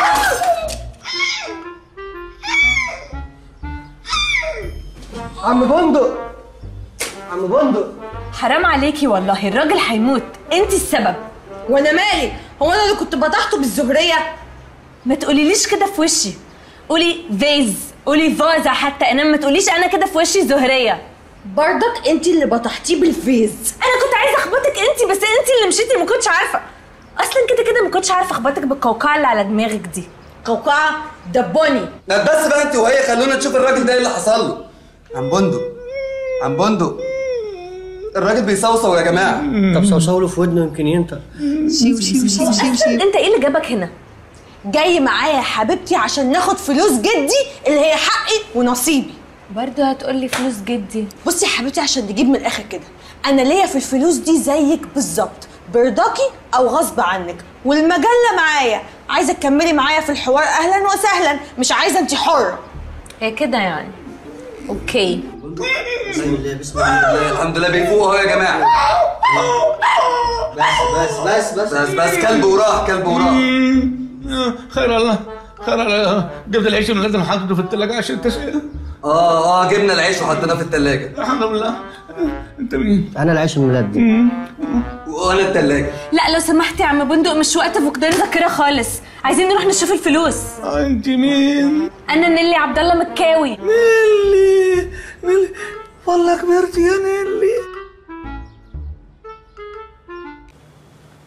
عم بندق عم بندق حرام عليكي والله، الراجل هيموت، انت السبب. وانا مالي؟ هو انا اللي كنت بطحته بالزهريه؟ ما تقوليليش كده في وشي، قولي فيز، قولي فازة حتى، انما ما تقوليش انا كده في وشي زهريه. برضك انت اللي بطحتيه بالفيز. انا كنت عايزه اخبطك انت، بس انت اللي مشيتي، ما كنتش عارفه اصلا. كده كده ما كنتش عارفه اخبطك بالقوقعه اللي على دماغك دي. قوقعه دبوني. ما بس بقى انت وهي، خلونا نشوف الراجل ده ايه اللي حصل له. عم بندق عم بندق الراجل بيصوصو يا جماعه. طب صوصو له في ودنه يمكن ينطق. شيو شيو شيو شيو شيو. انت ايه اللي جابك هنا؟ جاي معايا يا حبيبتي عشان ناخد فلوس جدي اللي هي حقي ونصيبي. برضه هتقولي فلوس جدي؟ بصي يا حبيبتي عشان نجيب من الاخر كده، انا ليا في الفلوس دي زيك بالظبط، برضاكي او غصب عنك، والمجله معايا، عايزه تكملي معايا في الحوار اهلا وسهلا، مش عايزه انت حره. هي كده يعني. اوكي. بسم الله بسم الله. الحمد لله بيفوق اهو يا جماعه. بس بس بس بس بس كلب وراح كلب وراح. خير الله خير الله. جبت العيش من لازم حاطه في الثلاجه عشان التسقيه. اه اه جبنا العيش وحطيناه في الثلاجه. الحمد لله. انت مين؟ انا العيش الملدي. وانا الثلاجه. لا لو سمحتي يا عم بندق، مش وقت فقدان ذاكره خالص، عايزين نروح نشوف الفلوس. انت مين؟ انا نيلي عبد الله مكاوي. نيلي نيلي والله كبرت يا نيلي.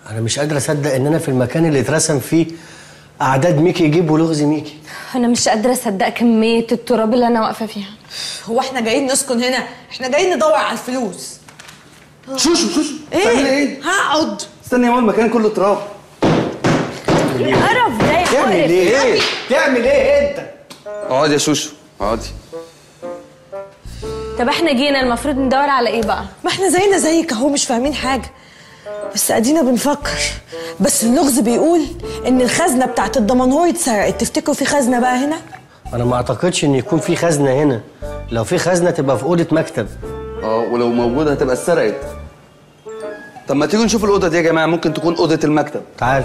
انا مش قادر اصدق ان انا في المكان اللي اترسم فيه اعداد ميكي يجيبوا لغز ميكي. انا مش قادره اصدق كميه التراب اللي انا واقفه فيها. هو احنا جايين نسكن هنا؟ احنا جايين ندور على الفلوس. شوشو شوشو ايه؟ بتعملي ايه؟ هقعد. استني يا ماما، المكان كله تراب. القرف ده يا تعمل مقرف. ايه؟ تعمل ايه انت؟ اقعدي يا شوشو اقعدي. طب احنا جينا المفروض ندور على ايه بقى؟ ما احنا زينا زيك اهو، مش فاهمين حاجه، بس ادينا بنفكر. بس اللغز بيقول ان الخزنه بتاعت الدمنهور اتسرقت. تفتكروا في خزنه بقى هنا؟ انا ما اعتقدش ان يكون في خزنه هنا. لو في خزنه تبقى في اوضه مكتب. اه ولو موجوده هتبقى اتسرقت. طب ما تيجوا نشوف الاوضه دي يا جماعه، ممكن تكون اوضه المكتب. تعال.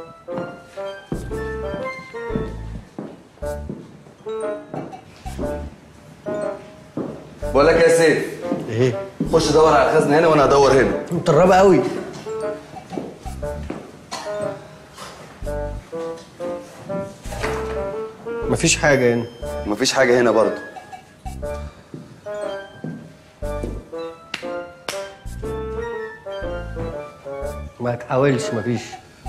بقول لك يا سيف. ايه؟ خش دور على الخزنه هنا وانا هدور هنا. مطربه قوي. مفيش حاجه هنا. مفيش حاجه هنا برضه. ما تحاولش، مفيش.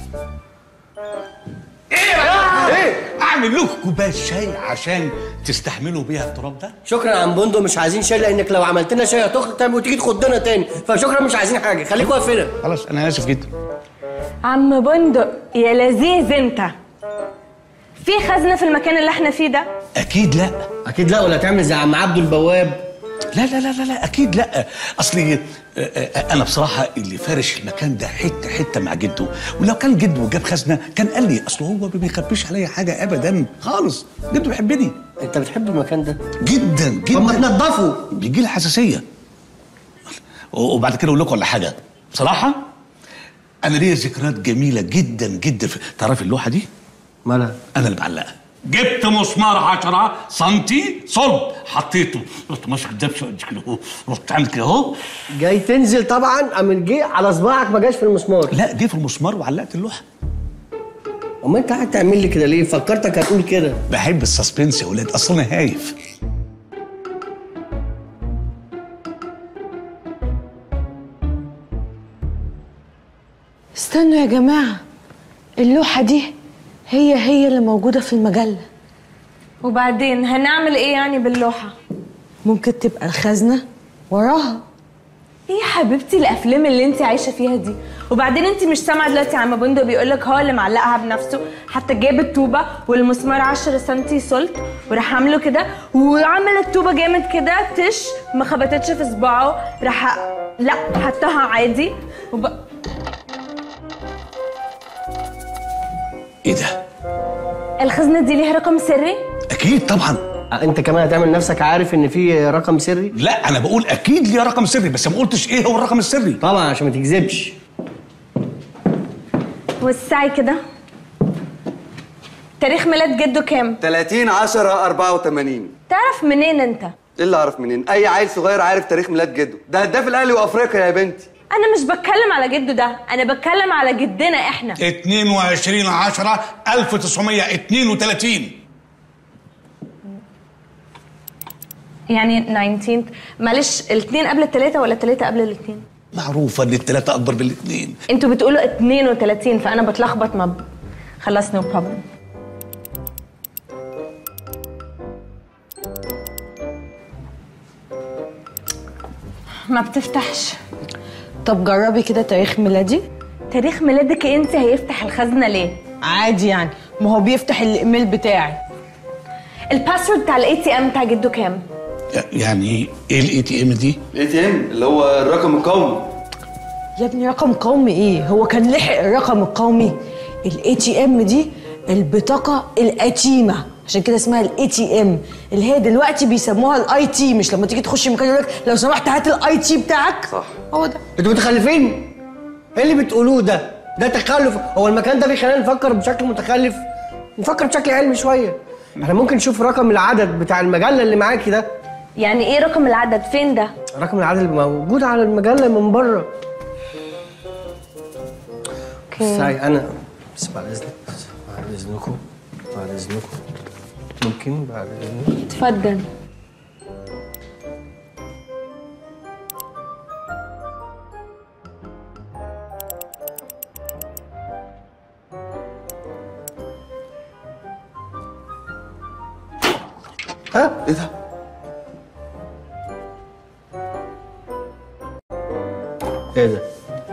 ايه؟ اعمل لكم كوبايه شاي عشان تستحملوا بيها التراب ده؟ شكرا يا عم بندق، مش عايزين شاي لانك لو عملت لنا شاي هتخرج تاني وتيجي تخضنا تاني، فشكرا مش عايزين حاجه، خليك واقف هنا. خلاص انا اسف جدا. عم بندق يا لذيذ انت، في خزنه في المكان اللي احنا فيه ده؟ اكيد لا. اكيد لا، ولا تعمل زي عم عبده البواب. لا لا لا لا لا اكيد لا. اصلي انا بصراحه اللي فارش المكان ده حته حته مع جده، ولو كان جده جاب خزنه كان قال لي، اصل هو ما بيخبيش عليا حاجه ابدا خالص. جده بيحبني. انت بتحب المكان ده جدا جدا. طب ما تنضفه. بيجي لي حساسيه. وبعد كده اقول لكم على حاجه بصراحه، انا ليا ذكريات جميله جدا جدا في... تعرف اللوحه دي؟ مالها؟ انا اللي معلقها. جبت مسمار عشرة سنتي صلب، حطيته، رحت ماسك الدبشه كده اهو، رحت عامل كده اهو. جاي تنزل طبعا، قام جه على صباعك ما جاش في المسمار. لا جه في المسمار وعلقت اللوحه. امال انت قاعد تعمل لي كده ليه؟ فكرتك هتقول كده. بحب السسبنس يا ولاد، اصل انا هايف. استنوا يا جماعه، اللوحه دي هي هي اللي موجوده في المجله. وبعدين هنعمل ايه يعني باللوحه؟ ممكن تبقى الخزنه وراها. ايه يا حبيبتي الافلام اللي انت عايشه فيها دي؟ وبعدين انت مش سامعه دلوقتي عم بندق بيقول لك هو اللي معلقها بنفسه، حتى جاب الطوبه والمسمار عشرة سنتي سلط وراح عامله كده، وعمل الطوبه جامد كده تش ما خبطتش في صباعه، راح لا حطها عادي وب... ايه ده؟ الخزنه دي ليها رقم سري؟ اكيد طبعا. انت كمان هتعمل نفسك عارف ان في رقم سري؟ لا انا بقول اكيد ليه رقم سري، بس ما قلتش ايه هو الرقم السري. طبعا عشان ما تكذبش. وسعي كده. تاريخ ميلاد جده كام؟ ثلاثين عشرة أربعة وثمانين. تعرف منين انت؟ ايه اللي اعرف منين؟ اي عيل صغير عارف تاريخ ميلاد جده، ده هداف الاهلي وافريقيا يا بنتي. انا مش بتكلم على جده ده، انا بتكلم على جدنا احنا. اتنين وعشرين عشرة ألف وتسعمية اتنين وتلاتين. يعني تسعتاشر. معلش الاثنين قبل الثلاثة ولا الثلاثة قبل الاثنين؟ معروفة ان الثلاثة اكبر من الاثنين. انتوا بتقولوا اتنين وتلاتين فانا بتلخبط. ما ب... خلاص نو بروبلم. ما بتفتحش. طب جربي كده تاريخ ميلادي. تاريخ ميلادك انت هيفتح الخزنة ليه؟ عادي يعني، ما هو بيفتح الايميل بتاعي. الباسورد بتاع الاي تي ام بتاع جده كام؟ يعني ايه الاي تي ام دي؟ الاي تي ام اللي هو الرقم القومي. يا ابني رقم قومي ايه؟ هو كان لحق الرقم القومي؟ الاي تي ام دي البطاقه القديمه، عشان كده اسمها الاي تي ام، اللي هي دلوقتي بيسموها الاي تي. مش لما تيجي تخش مكان يقول لك لو سمحت هات الاي تي بتاعك؟ صح. هو ده. انتوا متخلفين؟ ايه اللي بتقولوه ده؟ ده تخلف. هو المكان ده بيخلينا نفكر بشكل متخلف؟ نفكر بشكل علمي شويه. احنا ممكن نشوف رقم العدد بتاع المجله اللي معاكي ده. يعني ايه رقم العدد؟ فين ده؟ رقم العدد اللي موجود على المجله من بره. اوكي. ساي انا بس بعد اذنك، بعد اذنكم، بعد اذنكم ممكن بعد اذنك. اتفضل. ها؟ ايه ده؟ ايه ده؟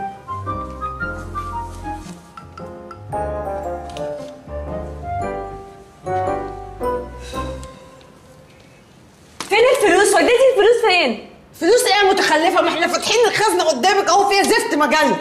فين الفلوس؟ وديتي الفلوس فين؟ فلوس ايه يا متخلفه؟ ما احنا فاتحين الخزنه قدامك اهو، فيها زفت مجله.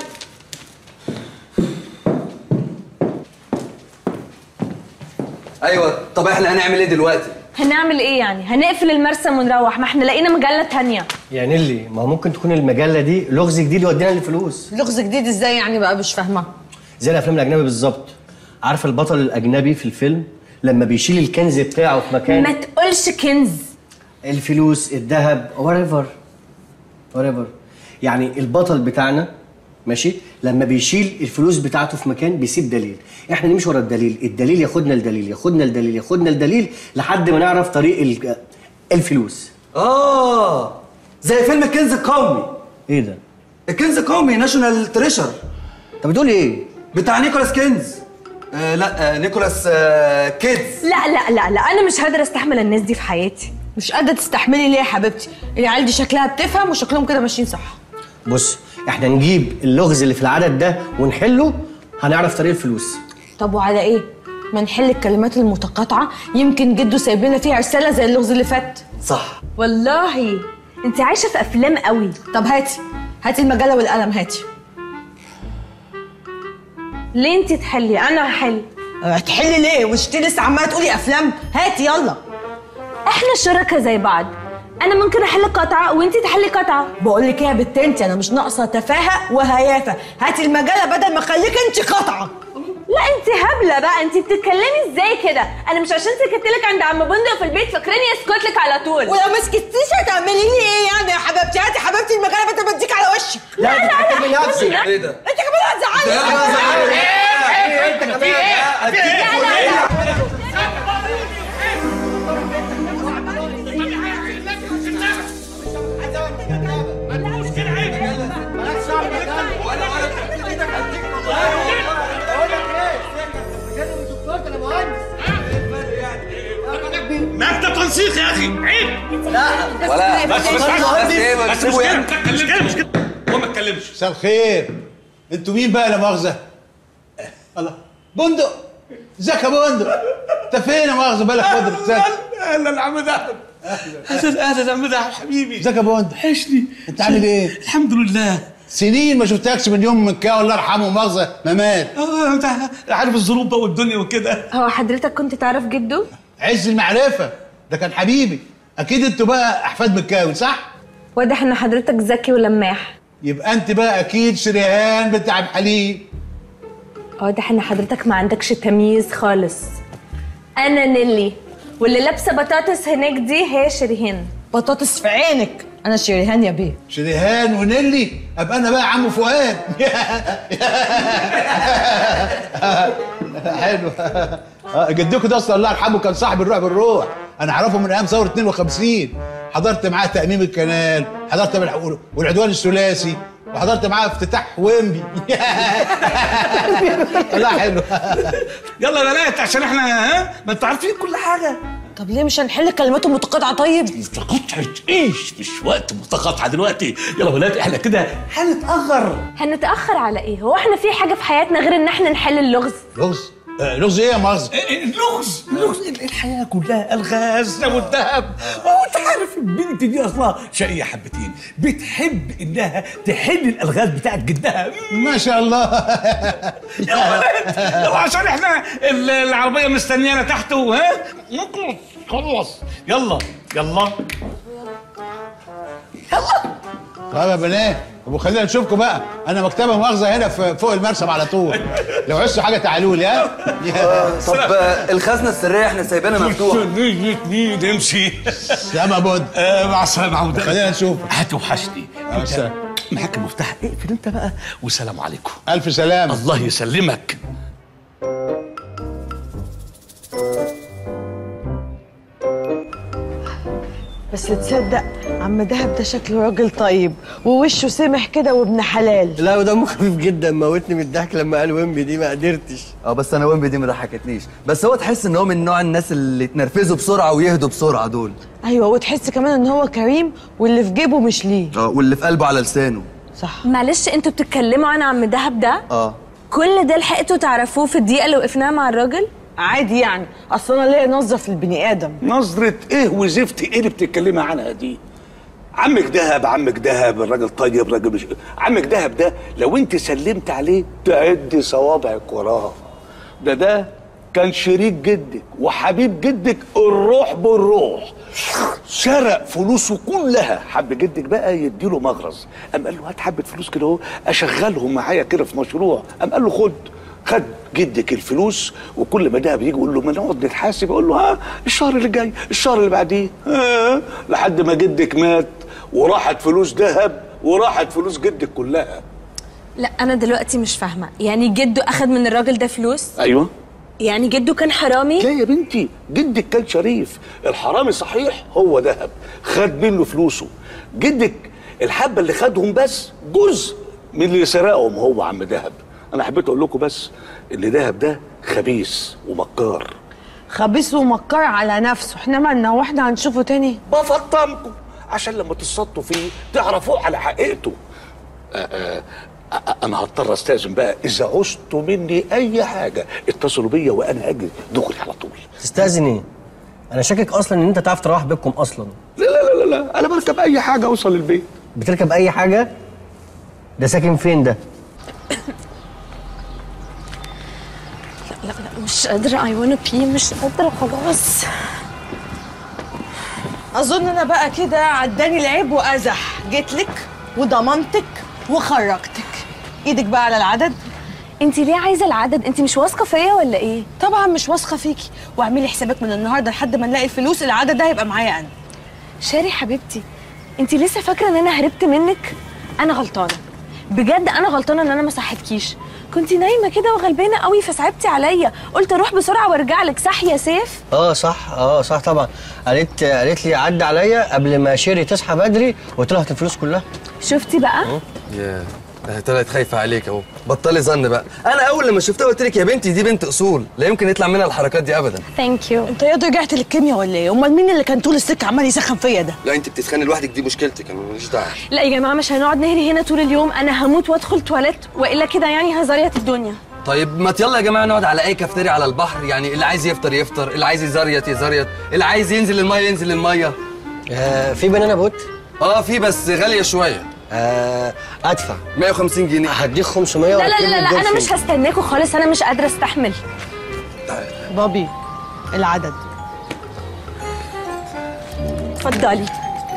ايوه، طب احنا هنعمل ايه دلوقتي؟ هنعمل ايه يعني؟ هنقفل المرسم ونروح، ما احنا لقينا مجله تانية. يا نيلي، ما ممكن تكون المجله دي لغز جديد يودينا للفلوس. لغز جديد ازاي يعني بقى؟ مش فاهمه. زي الافلام الاجنبي بالظبط. عارفه البطل الاجنبي في الفيلم لما بيشيل الكنز بتاعه في مكان، ما تقولش كنز. الفلوس، الذهب، whatever whatever. يعني البطل بتاعنا ماشي لما بيشيل الفلوس بتاعته في مكان بيسيب دليل، احنا نمشي ورا الدليل، الدليل ياخدنا الدليل ياخدنا الدليل ياخدنا الدليل لحد ما نعرف طريق ال- الفلوس. اه، زي فيلم الكنز القومي. ايه ده؟ الكنز القومي، ناشونال تريشر. طب بتقول ايه؟ بتاع نيكولاس كينز. آه لا، آه نيكولاس آه كيدز. لا لا لا لا، انا مش قادره استحمل الناس دي في حياتي. مش قادره تستحملي ليه يا حبيبتي؟ العيال دي شكلها بتفهم وشكلهم كده ماشيين صح. بص، احنا نجيب اللغز اللي في العدد ده ونحله، هنعرف طريق الفلوس. طب وعلى ايه؟ ما نحل الكلمات المتقاطعه، يمكن جده سايب لنا فيها رساله زي اللغز اللي فات. صح والله انت عايشه في افلام قوي. طب هاتي هاتي المجله والقلم، هاتي. ليه انت تحلي؟ انا هحل. هتحلي ليه؟ وش انت لسه عماله تقولي افلام؟ هاتي يلا. احنا شركاء زي بعض، انا ممكن احل قطعه وانتي تحلي قطعه. بقول لك ايه يا بت انت، انا مش ناقصه تفاهه وهيافه، هاتي المجله بدل ما اخليك انت قطعه. لا انت هبله بقى، انت بتتكلمي ازاي كده؟ انا مش عشان سكتلك عند عم بندق في البيت فاكراني اسكت لك على طول. ولو ما سكتيش هتعملي لي ايه يعني يا حبيبتي؟ هاتي حبيبتي المجله بدل ما اديك على وشك. لا لا لا, لا, نفسك. لا. ايه ده؟ انت كمان هتزعلي. ده انا هزعلك. ايه انت كمان؟ مكتب تنسيق يا اخي، عيب. لا ولا بس بس بس ايه بس مش كده مش كده مش كده هو ما اتكلمش. مساء الخير. انتوا مين بقى لا مؤاخذه؟ الله، بندق. ازيك يا بندق؟ انت فين يا مؤاخذه؟ بالك مدرك ازيك؟ اهلا يا عم دهب. اهلا اهلا يا عم دهب حبيبي. ازيك يا بندق؟ وحشني. انت عامل ايه؟ الحمد لله. سنين ما شفتكش من يوم من كده، الله يرحمه مؤاخذه ما مات. اه انت عارف الظروف بقى والدنيا وكده. هو حضرتك كنت تعرف جده؟ عز المعرفه، ده كان حبيبي. اكيد انتوا بقى احفاد مكاوي صح؟ واضح ان حضرتك ذكي ولماح. يبقى انت بقى اكيد شريهان بنت عبد الحليم. واضح ان حضرتك ما عندكش تمييز خالص. انا نيلي، واللي لابسه بطاطس هناك دي هي شريهان. بطاطس في عينك، انا شريهان يا بيه. شريهان ونيلي، ابقى انا بقى عمو فؤاد. حلو. جدكم ده اصلا الله يرحمه كان صاحب الروح بالروح، انا اعرفه من ايام ثوره اتنين وخمسين. حضرت معاه تأميم الكنال، حضرت بالح... والعدوان الثلاثي، وحضرت معاه افتتاح ويمبي. الله حلو. يلا يا بنات عشان احنا ها ما انتوا عارفين كل حاجه. طب ليه مش هنحل كلماته متقاطعه؟ طيب متقاطعه ايش؟ مش وقت متقاطعه دلوقتي. يلا بنات احنا كده هنتاخر. هنتاخر على ايه؟ هو احنا في حاجه في حياتنا غير ان احنا نحل اللغز؟ لغز؟ آه لغز ايه يا مؤاخذه؟ اللغز اللغز الحياه كلها الغاز والذهب. هو انت عارف البنت دي اصلا شقيه حبتين، بتحب انها تحل الالغاز بتاعت جدها. ما شاء الله. يا بنات لو عشان احنا العربيه مستنيانا تحت ها نخلص خلص. يلا يلا يلا. طيب يا بنات، طب خلينا نشوفكم بقى. انا مكتبه مؤاخذه هنا في فوق المرسم على طول، لو عوزتوا حاجه تعالوا لي. ها طب الخزنه السريه احنا سايبينها مفتوحه. نمشي. سلام يا بود. مع السلامه عوده. خلينا نشوف. هتوحشني. معاك المفتاح، اقفل انت بقى والسلام عليكم. الف سلامه. الله يسلمك. بس تصدق عم دهب ده شكله راجل طيب ووشه سمح كده وابن حلال. لا ودمه خفيف جدا، موتني من الضحك لما قال ويمبي دي، ما قدرتش. اه بس انا ويمبي دي ما ضحكتنيش، بس هو تحس ان هو من نوع الناس اللي يتنرفزوا بسرعه ويهدوا بسرعه دول. ايوه، وتحس كمان ان هو كريم واللي في جيبه مش ليه. اه واللي في قلبه على لسانه. صح. معلش انتوا بتتكلموا عن عم دهب ده؟ اه كل ده لحقتوا تعرفوه في الدقيقه اللي وقفناها مع الراجل؟ عادي يعني، اصل انا ليا نظره في البني ادم. نظرة ايه وزفت ايه اللي بتتكلمي عنها دي؟ عمك دهب عمك دهب الراجل طيب، راجل مش عمك دهب ده لو انت سلمت عليه تعدي صوابعك وراه. ده ده كان شريك جدك وحبيب جدك الروح بالروح، سرق فلوسه كلها. حب جدك بقى يديله مغرز، قام قال له هات حبه فلوس كده اهو اشغلهم معايا كده في مشروع. قام قال له خد. خد جدك الفلوس، وكل ما دهب يجي يقول له ما نقعد نتحاسب، يقول له ها الشهر اللي جاي الشهر اللي بعديه، ها لحد ما جدك مات وراحت فلوس دهب وراحت فلوس جدك كلها. لا انا دلوقتي مش فاهمه، يعني جده اخد من الراجل ده فلوس؟ ايوه. يعني جده كان حرامي؟ لا يا بنتي، جدك كان شريف. الحرامي صحيح هو دهب، خد منه فلوسه. جدك الحبه اللي خدهم بس جزء من اللي سرقهم هو عم دهب. انا حبيت اقول لكم بس ان دهب ده خبيث ومكار. خبيث ومكار على نفسه، احنا مالنا واحنا هنشوفه تاني؟ بفطمكم عشان لما تصطوا فيه تعرفوه على حقيقته. آآ آآ انا هضطر استاذن بقى، اذا عوزتوا مني اي حاجه اتصلوا بيا وانا اجي دغري على طول. تستأذن ايه؟ انا شاكك اصلا ان انت تعرف تروح بيتكم اصلا. لا لا لا لا، انا بركب اي حاجه اوصل البيت. بتركب اي حاجه؟ ده ساكن فين ده؟ لا لا مش قادرة، I wanna pee، مش قادرة خلاص. أظن أنا بقى كده عداني العيب وأزح، جيتلك وضمنتك وخرجتك. إيدك بقى على العدد. انت ليه عايزة العدد؟ انت مش واثقة فيا ولا إيه؟ طبعا مش واثقة فيكي، واعملي حسابك من النهارده لحد ما نلاقي الفلوس العدد ده هيبقى معايا أنا. شاري حبيبتي، انت لسه فاكرة إن أنا هربت منك؟ أنا غلطانة، بجد أنا غلطانة إن أنا ما صحتكيش. كنت نايمه كده وغلبانه قوي فصعبتي عليا، قلت اروح بسرعه وارجع لك. صح يا سيف؟ اه صح، اه صح طبعا. قالت قالت لي عدي عليا قبل ما شيري تصحى بدري وقلت لها هات الفلوس كلها. شفتي بقى؟ يا طلعت خايفه عليك اهو. بطلي ظن بقى. انا اول لما شفتها قلت لك يا بنتي دي بنت اصول، لا يمكن يطلع منها الحركات دي ابدا. ثانك يو. انت يا رجعت للكيمياء ولا ايه؟ امال مين اللي كان طول السكه عمال يسخن فيا ده؟ لا انت بتتخانقي لوحدك، دي مشكلتك، انا ماليش دعوه. لا يا جماعه مش هنقعد نهري هنا طول اليوم، انا هموت وادخل تواليت والا كده يعني هزريت الدنيا. طيب ما يلا يا جماعه نقعد على اي كافتيريا على البحر، يعني اللي عايز يفطر يفطر، اللي عايز يزريط يزريط، اللي عايز ينزل الميه ينزل الميه. آه في بنانا بوت؟ اه في بس غاليه شويه. آه ادفع مية وخمسين جنيه. هديك خمسمية. لا لا لا لا انا مش هستناكوا خالص، انا مش قادره استحمل. بابي العدد. اتفضلي.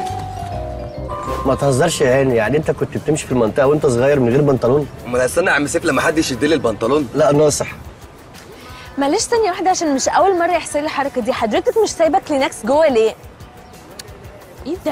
ما تهزرش يا هاني، يعني انت كنت بتمشي في المنطقه وانت صغير من غير بنطلون؟ امال استنى يا عم سيف لما حد يشد لي البنطلون؟ لا ناصح. معلش ثانيه واحده عشان مش اول مره يحصل لي الحركه دي. حضرتك مش سايبه كلينكس جوه ليه؟ ايه ده؟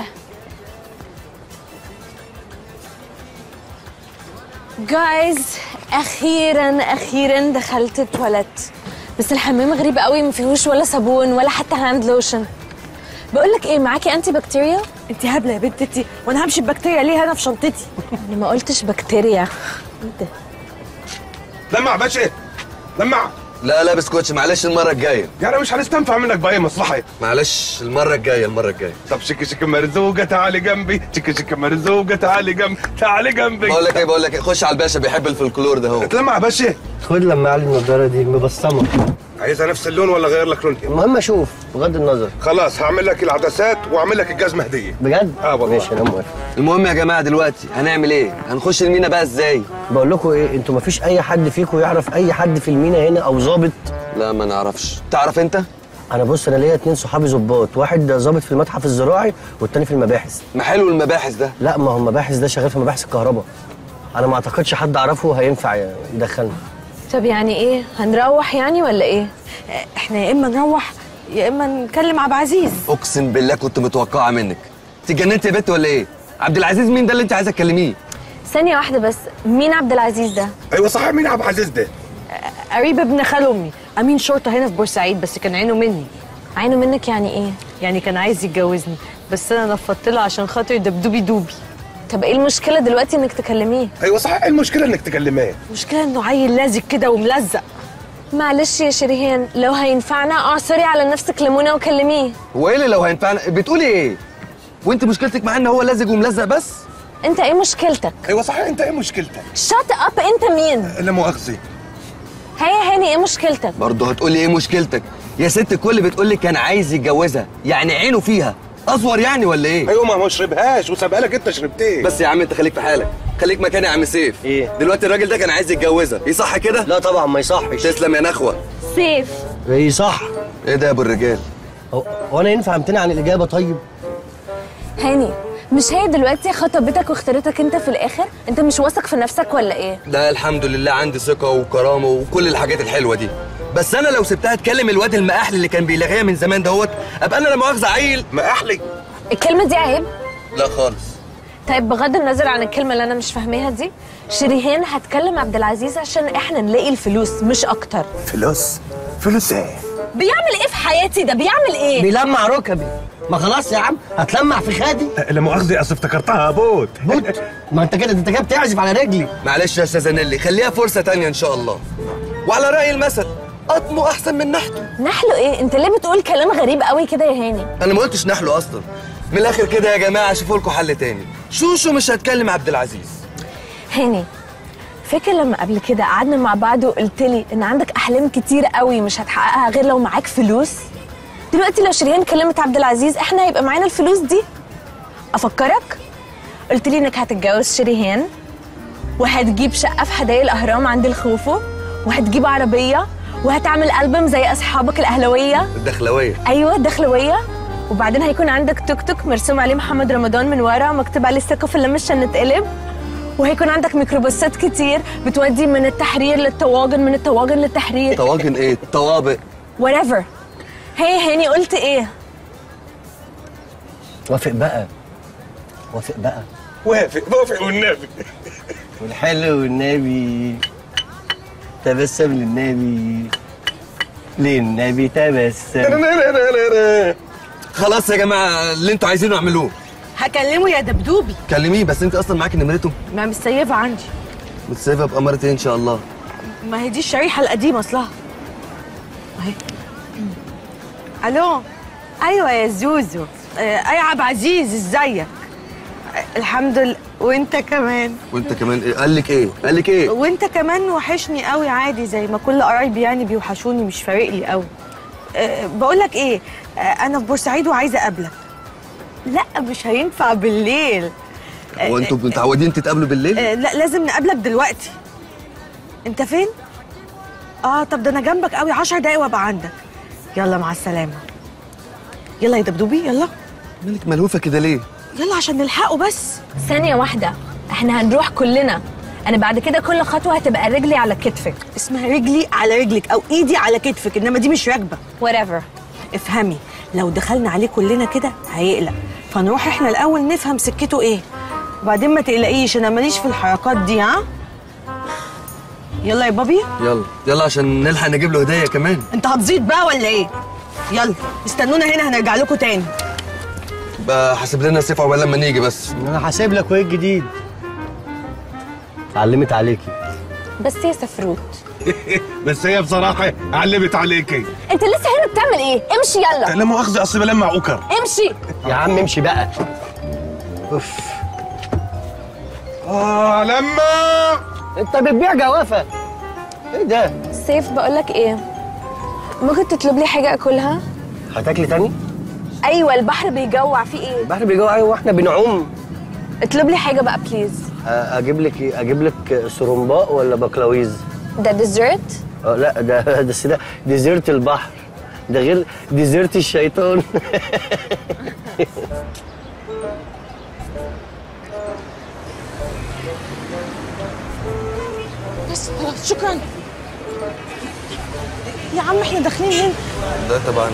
جايز اخيرا اخيرا دخلت التواليت، بس الحمام غريب قوي، ما فيهوش ولا صابون ولا حتى هاند لوشن. بقول لك ايه، معاكي انتي بكتيريا؟ انت هبله يا بنت انت، وانا همشي ببكتيريا ليه؟ انا في شنطتي. انا ما قلتش بكتيريا. ايه ده؟ لمع باشا لمع. لا لا بسكوتش، معلش المره الجايه. يعني مش هنستنفع منك باي مصلحه. معلش المره الجايه المره الجايه. طب شك شك مرزوقه تعالي جنبي، شك شك مرزوقه تعالي جنبي، تعالي جنبي. بقول لك ايه بقول لك ايه، خش على الباشا بيحب الفلكلور ده هو. اتلمع يا باشا. خد لما علي النضاره دي مبصمه. عايزها نفس اللون ولا اغير لك لونها؟ المهم اشوف بغض النظر. خلاص هعمل لك العدسات واعمل لك الجزمه هديه. بجد؟ اه والله. ماشي انا موافق. المهم يا جماعه دلوقتي هنعمل ايه؟ هنخش المينا بقى ازاي؟ بقول لكم ايه، انتوا مفيش اي حد فيكم يعرف اي حد في المينا هنا او ظابط؟ لا ما نعرفش. تعرف انت؟ انا بص، انا ليا اتنين صحابي ظباط، واحد ظابط في المتحف الزراعي والتاني في المباحث. ما حلو المباحث ده. لا ما هو المباحث ده شغال في مباحث الكهرباء. انا ما اعتقدش حد اعرفه هينفع يدخلنا. طب يعني ايه، هنروح يعني ولا ايه؟ احنا يا اما نروح يا اما نكلم عبد العزيز. اقسم بالله كنت متوقعه منك. انت اتجننت يا بنت ولا ايه؟ عبد العزيز مين ده اللي انت عايزه تكلميه؟ ثانيه واحده بس، مين عبد العزيز ده؟ ايوه صحيح، مين عبد العزيز ده؟ قريب ابن خال امي، امين شرطه هنا في بورسعيد، بس كان عينه مني. عينه منك يعني ايه؟ يعني كان عايز يتجوزني، بس انا نفضت لها عشان خاطر دبدوبي دوبي. طب ايه المشكله دلوقتي انك تكلميه؟ ايوه صح، ايه المشكله انك تكلميه؟ المشكله انه عيل لازق كده وملزق. معلش يا شريهان، لو هينفعنا اعصري على نفسك ليمونه وكلميه. هو ايه اللي لو هينفعنا؟ بتقولي ايه؟ وانت مشكلتك معاه ان هو لازق وملزق بس؟ انت ايه مشكلتك؟ ايوه صح، انت ايه مشكلتك؟ شات اب، انت مين؟ لا مؤاخذه. هيا هاني، ايه مشكلتك؟ برضه هتقولي ايه مشكلتك؟ يا ست الكل بتقول لك كان عايز يتجوزها، يعني عينه فيها اصور يعني ولا ايه؟ ايوه ما هو شربهاش وسابها لك انت شربتيه. بس يا عم انت خليك في حالك، خليك مكاني يا عم سيف. ايه؟ دلوقتي الراجل ده كان عايز يتجوزها، ايه صح كده؟ لا طبعا ما يصحش. تسلم يا نخوه. سيف ايه صح؟ ايه ده يا ابو الرجال؟ هو هو انا ينفع امتنع عن الاجابه طيب؟ هاني، مش هي دلوقتي خطبتك واختارتك انت في الاخر؟ انت مش واثق في نفسك ولا ايه؟ ده الحمد لله عندي ثقه وكرامه وكل الحاجات الحلوه دي، بس انا لو سبتها تكلم الواد المقاحلي اللي كان بيلاغيها من زمان دهوت ابقى انا لا مؤاخذه عيل مقاحلي. الكلمه دي عيب؟ لا خالص. طيب بغض النظر عن الكلمه اللي انا مش فاهماها دي، شريهان هتكلم عبد العزيز عشان احنا نلاقي الفلوس مش اكتر. فلوس؟ فلوس ايه؟ بيعمل ايه في حياتي ده؟ بيعمل ايه؟ بيلمع ركبي. ما خلاص يا عم هتلمع في خادي. لا مؤاخذه، اصل افتكرتها بوت. بوت؟ ما انت كده انت كده بتعزف على رجلي. معلش يا استاذه نيلي، خليها فرصه تانية ان شاء الله. وعلى راي المثل، قطمه احسن من نحته. نحله ايه؟ انت ليه بتقول كلام غريب قوي كده يا هاني؟ انا ما قلتش نحله اصلا. من الاخر كده يا جماعه شوفوا لكم حل تاني. شوشو مش هتكلم عبد العزيز. هاني، فاكر لما قبل كده قعدنا مع بعض وقلت لي ان عندك احلام كتير قوي مش هتحققها غير لو معاك فلوس؟ دلوقتي لو شريهان كلمت عبد العزيز احنا هيبقى معانا الفلوس دي. افكرك؟ قلت لي انك هتتجوز شريهان وهتجيب شقه في حدائق الاهرام عند الخوفو وهتجيب عربيه وهتعمل ألبوم زي اصحابك الاهلاويه. الدخلويه. ايوه الدخلويه. وبعدين هيكون عندك توك توك مرسوم عليه محمد رمضان من ورا ومكتوب عليه الثقه في اللي مش هنتقلب. وهيكون عندك ميكروباصات كتير بتودي من التحرير للطواجن، من الطواجن للتحرير. طواجن ايه؟ طوابق. whatever. هي هاني قلت ايه؟ وافق بقى. وافق بقى. وافق وافق والنبي. والحلو والنبي. تبسم للنبي. للنبي تبسم. خلاص يا جماعه اللي انتوا عايزينه اعملوه. هكلمه يا دبدوبي. كلميه، بس انت اصلا معاكي نمرته؟ ما مش سايبها عندي. متسيبها بأمارة ايه ان شاء الله؟ ما هي دي الشريحه القديمه اصلها. اهي. الو. ايوه يا زوزو. آه اي عبد العزيز ازيك؟ آه الحمد لله. وانت كمان. وانت كمان ايه؟ قال لك ايه؟ قال لك ايه؟ وانت كمان وحشني قوي عادي زي ما كل قرايبي يعني بيوحشوني، مش فارق لي قوي. أه بقول لك ايه، أه انا في بورسعيد وعايزه اقابلك. لا مش هينفع بالليل. هو انتوا متعودين تتقابلوا بالليل؟ أه لا لازم نقابلك دلوقتي. انت فين؟ اه طب ده انا جنبك قوي، عشر دقايق وابقى عندك. يلا مع السلامه. يلا يا دبدوبي يلا. مالك ملهوفه كده ليه؟ يلا عشان نلحقه بس. ثانيه واحده، احنا هنروح كلنا. انا بعد كده كل خطوه هتبقى رجلي على كتفك. اسمها رجلي على رجلك او ايدي على كتفك، انما دي مش راكبه. whatever. افهمي، لو دخلنا عليه كلنا كده هيقلق، فنروح احنا الاول نفهم سكته ايه، وبعدين ما تقلقيش انا ماليش في الحركات دي. ها يلا يا بابي. يلا يلا عشان نلحق نجيب له هديه كمان. انت هتزيد بقى ولا ايه؟ يلا استنونا هنا هنرجع لكم تاني. بقى حاسب لنا سيف عقبال لما نيجي بس. انا حاسب لك وايه الجديد؟ علمت عليكي. بس يا سفروت. بس هي بصراحه علمت عليكي. انت لسه هنا بتعمل ايه؟ امشي يلا. لا مؤاخذه اصل بلمع اوكر. امشي يا عم امشي بقى. اوف. اه لما انت بتبيع جوافه. ايه ده؟ سيف بقول لك ايه؟ ممكن تطلب لي حاجه اكلها؟ هتاكلي تاني؟ ايوه البحر بيجوع، في ايه؟ البحر بيجوع ايوه واحنا بنعوم. اطلب لي حاجه بقى بليز. اجيب لك ايه؟ اجيب لك سرمباء ولا بقلاويز؟ ده ديزرت؟ اه لا ده ده ده ديزرت البحر، ده غير ديزرت الشيطان. بس خلاص شكرا يا عم. احنا داخلين هنا. ده طبعا.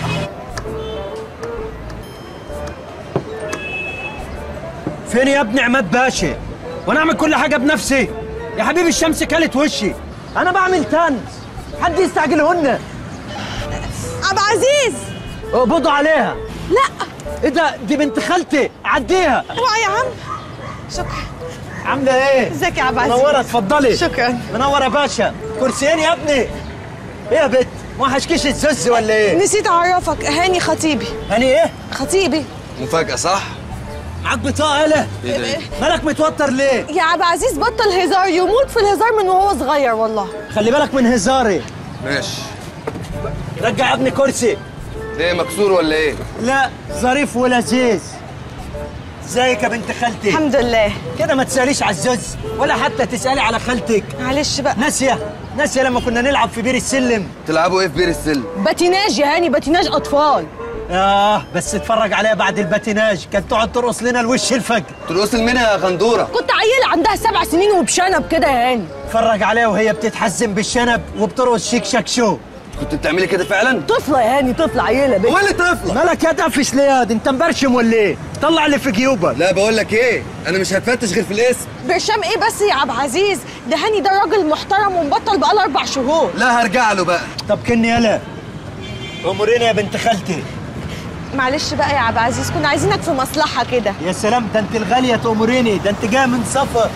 فين يا ابني عماد باشا؟ وانا اعمل كل حاجه بنفسي؟ يا حبيبي الشمس كلت وشي، انا بعمل تانز، حد يستعجلهن. عبد العزيز اقبضوا عليها. لا. ايه ده؟ دي بنت خالتي، عديها. اوعى يا عم. شكرا. عامله ايه؟ ازيك يا عبد العزيز؟ منوره، اتفضلي. شكرا. منوره يا باشا. كرسيين يا ابني. ايه يا بت؟ ما وحشكيش الزز ولا ايه؟ نسيت اعرفك، هاني خطيبي. هاني ايه؟ خطيبي. مفاجأة صح؟ معاك بطاقة يالا؟ ايه ده؟ مالك متوتر ليه؟ يا عبد العزيز بطل هزار، يموت في الهزار من وهو صغير والله. خلي بالك من هزاري. ماشي. رجع يا ابني كرسي. ليه مكسور ولا ايه؟ لا، ظريف ولذيذ. ازيك يا بنت خالتي؟ الحمد لله. كده ما تساليش على الزوز ولا حتى تسالي على خالتك. معلش بقى. ناسيه ناسيه لما كنا نلعب في بير السلم. تلعبوا ايه في بير السلم؟ باتيناج يا هاني، باتيناج اطفال. اه بس اتفرج عليها بعد الباتيناج، كانت تقعد ترقص لنا الوش الفجر. ترقص منها يا غندوره. كنت عيله عندها سبع سنين وبشنب كده يا هاني. اتفرج عليها وهي بتتحزم بالشنب وبترقص شيك شاك شو. كنت بتعملي كده فعلا؟ طفله يا هاني، طفله عيله بنت. هو اللي طفله؟ مالك يا دفش ليه يا دي؟ انت مبرشم ولا ايه؟ طلع اللي في جيوبك. لا بقول لك ايه، انا مش هتفتش غير في الاسم. برشام ايه بس يا عبد العزيز؟ ده هاني ده راجل محترم ومبطل بقاله اربع شهور. لا هرجع له بقى. طب كني يالا. اموريني يا بنت خالتي. معلش بقى يا عبد العزيز، كنا عايزينك في مصلحه كده. يا سلام، ده انت الغاليه تأمريني، ده انت جايه من سفر.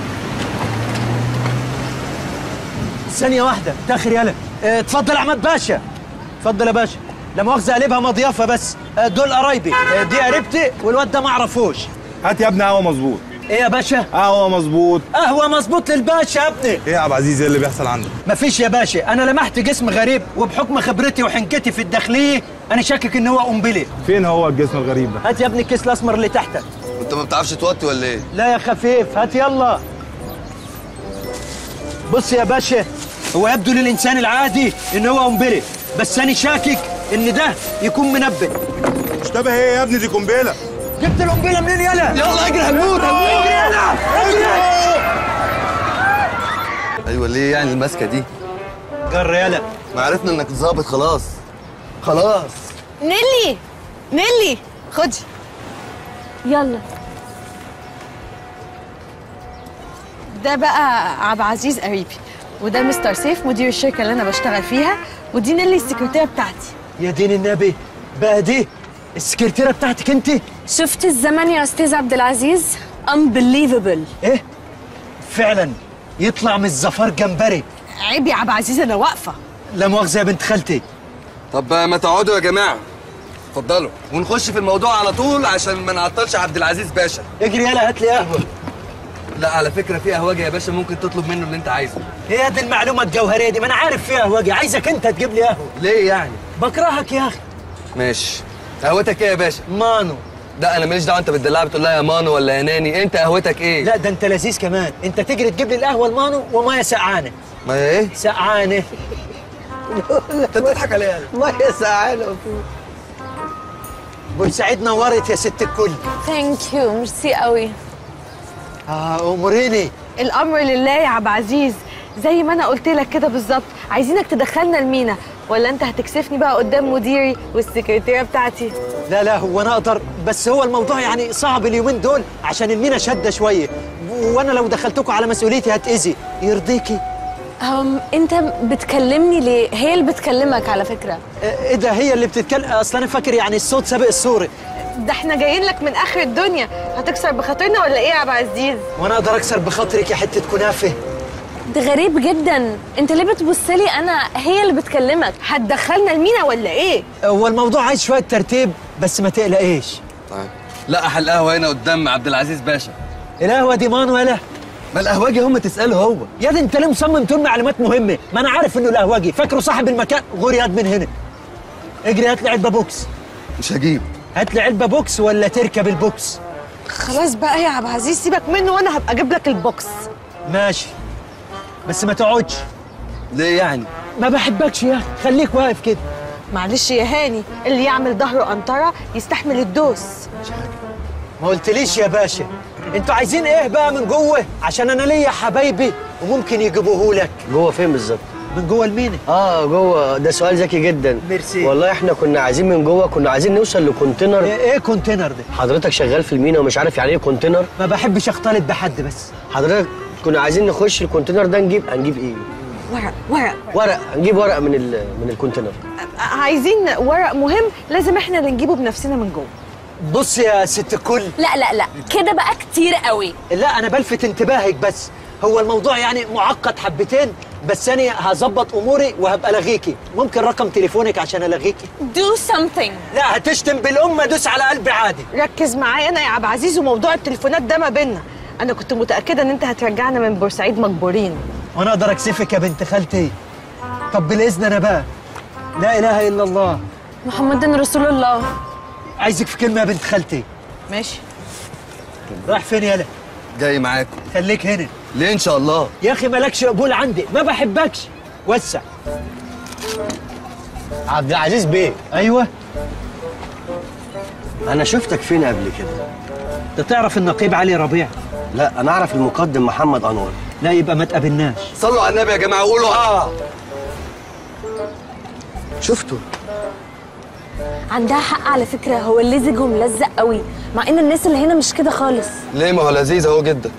ثانيه واحده، تاخر يالا. اه اتفضل يا عماد باشا. اتفضل يا باشا. لا مؤاخذه قلبها مضيافه بس. اه دول قرايبي، اه دي قريبتي والواد ده ما اعرفوش. هات يا ابني قهوه مظبوط. ايه يا باشا؟ قهوه مظبوط. قهوه مظبوط للباشا يا ابني. ايه يا عبد العزيز، ايه اللي بيحصل عندك؟ مفيش يا باشا، انا لمحت جسم غريب وبحكم خبرتي وحنكتي في الداخليه انا شاكك ان هو قنبله. فين هو الجسم الغريب ده؟ هات يا ابني الكيس الاسمر اللي تحتك. انت ما بتعرفش توطي ولا ايه؟ لا يا خفيف، هات يلا. بص يا باشا، هو يبدو للانسان العادي ان هو قنبله، بس انا شاكك ان ده يكون منبه. مشتبه ايه يا ابني؟ دي قنبله. جبت القنبله منين يلا؟ يلا اجري، هنموت هنموت. اجري يلا اجري. ايوه ليه يعني الماسكه دي؟ جر يلا. ما عرفنا انك ظابط خلاص. خلاص. نيلي نيلي خدي. يلا. ده بقى عبد العزيز قريبي، وده مستر سيف مدير الشركه اللي انا بشتغل فيها، ودي نيلي السكرتيره بتاعتي. يا دين النبي، بقى دي السكرتيره بتاعتك انت؟ شفت الزمن يا استاذ عبد العزيز؟ unbelievable. ايه؟ فعلا يطلع من الزفار جمبري. عيب يا عبد العزيز، انا واقفه. لا مؤاخذه يا بنت خالتي. طب ما تقعدوا يا جماعه، اتفضلوا ونخش في الموضوع على طول عشان ما نعطلش عبد العزيز باشا. اجري يلا هات لي قهوه. لا على فكره في قهوجي يا باشا، ممكن تطلب منه اللي انت عايزه. هي دي المعلومه الجوهريه دي، ما انا عارف فيها قهوجي، عايزك انت تجيب لي قهوه. ليه يعني؟ بكرهك يا اخي. ماشي. قهوتك ايه يا باشا؟ مانو. لا انا ماليش دعوه، انت بتدلعها بتقول لها يا مانو ولا يا ناني، انت قهوتك ايه؟ لا ده انت لذيذ كمان، انت تجري تجيب لي القهوه المانو وميه سقعانه. ما ايه؟ سقعانه. انت بتضحك عليها. ميه سقعانه. بورسعيد نورت يا ست الكل. ثانك يو، ميرسي قوي. اه اموريني. الامر لله يا عبد العزيز، زي ما انا قلت لك كده بالظبط، عايزينك تدخلنا المينا، ولا انت هتكسفني بقى قدام مديري والسكرتيره بتاعتي؟ لا لا هو انا اقدر، بس هو الموضوع يعني صعب اليومين دول عشان المينا شاده شويه، وانا لو دخلتكم على مسؤوليتي هتاذي. يرضيكي؟ أم انت بتكلمني ليه؟ هي اللي بتكلمك على فكره. ايه ده هي اللي بتتكلم؟ اصل انا فاكر يعني الصوت سابق الصوره. ده احنا جايين لك من اخر الدنيا، هتكسر بخاطرنا ولا ايه يا عبد العزيز؟ وانا اقدر اكسر بخاطرك يا حته كنافه؟ ده غريب جدا، انت ليه بتبص لي انا؟ هي اللي بتكلمك. هتدخلنا المينا ولا ايه؟ هو الموضوع عايز شويه ترتيب بس ما تقلقيش. طيب لا احل قهوه هنا قدام عبد العزيز باشا. القهوه دي مان ولا؟ ما القهوجي هم تساله هو. يا دي انت ليه مصمم تقول معلومات مهمه؟ ما انا عارف انه القهوجي، فاكره صاحب المكان. غور ياد من هنا. اجري هات لي علبه بوكس. مش هجيب. هات لي علبه بوكس ولا تركب البوكس؟ خلاص بقى يا عبد العزيز سيبك منه وانا هبقى اجيب لك البوكس. ماشي بس ما تقعدش. ليه يعني؟ ما بحبكش يا اخي، خليك واقف كده. معلش يا هاني، اللي يعمل ظهره قنطره يستحمل الدوس. ما قلتليش يا باشا انتوا عايزين ايه بقى من جوه؟ عشان انا ليا حبايبي وممكن يجيبوه لك. جوه فين بالظبط؟ من جوه المينا. اه جوه، ده سؤال ذكي جدا. ميرسي. والله احنا كنا عايزين من جوه، كنا عايزين نوصل لكونتينر. ايه, ايه كونتينر ده؟ حضرتك شغال في المينا ومش عارف يعني ايه كونتينر؟ ما بحبش اختلط بحد بس. حضرتك كنا عايزين نخش الكونتينر ده، نجيب هنجيب ايه؟ ورق ورق ورق، هنجيب ورق من ال... من الكونتينر. عايزين ورق مهم لازم احنا اللي نجيبه بنفسنا من جوه. بص يا ست الكل، لا لا لا كده بقى كتير قوي. لا انا بلفت انتباهك بس، هو الموضوع يعني معقد حبتين، بس انا هظبط اموري وهبقى الغيكي. ممكن رقم تليفونك عشان الغيكي؟ do something. لا هتشتم بالام ادوس على قلبي عادي. ركز معايا انا يا عبد العزيز، وموضوع التليفونات ده ما بيننا. انا كنت متاكده ان انت هترجعنا من بورسعيد مجبورين. وانا اقدر اكسفك يا بنت خالتي؟ طب بالاذن انا بقى. لا اله الا الله محمد رسول الله. عايزك في كلمه يا بنت خالتي. ماشي. رايح فين يالا؟ جاي معاكم. خليك هنا. ليه ان شاء الله؟ يا اخي مالكش قبول عندي، ما بحبكش. وسع. عبد العزيز بيه. ايوه. انا شفتك فين قبل كده؟ انت تعرف النقيب علي ربيع؟ لا انا اعرف المقدم محمد انور. لا يبقى ما تقابلناش. صلوا على النبي يا جماعه وقولوا اه. شفته. عندها حق على فكره، هو اللزج وملزق قوي، مع ان الناس اللي هنا مش كده خالص. ليه؟ ما هو لذيذ اهو جدا.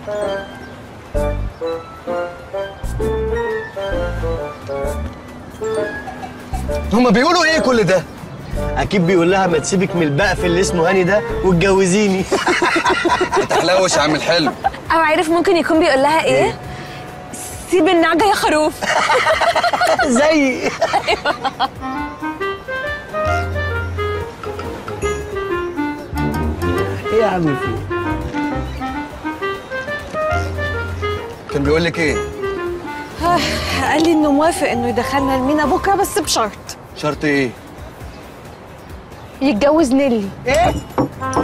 هما بيقولوا ايه كل ده؟ اكيد بيقول لها ما تسيبك من البقف اللي اسمه هاني ده واتجوزيني. ما تحلوش يا عم الحلو. او عارف ممكن يكون بيقول لها ايه؟ سيب النعجه يا خروف. زي ايه يا عم في؟ كان بيقول لك ايه؟ قال لي انه موافق انه يدخلنا المينا بكره بس بشرط. شرط ايه؟ يتجوز نيلي. ايه؟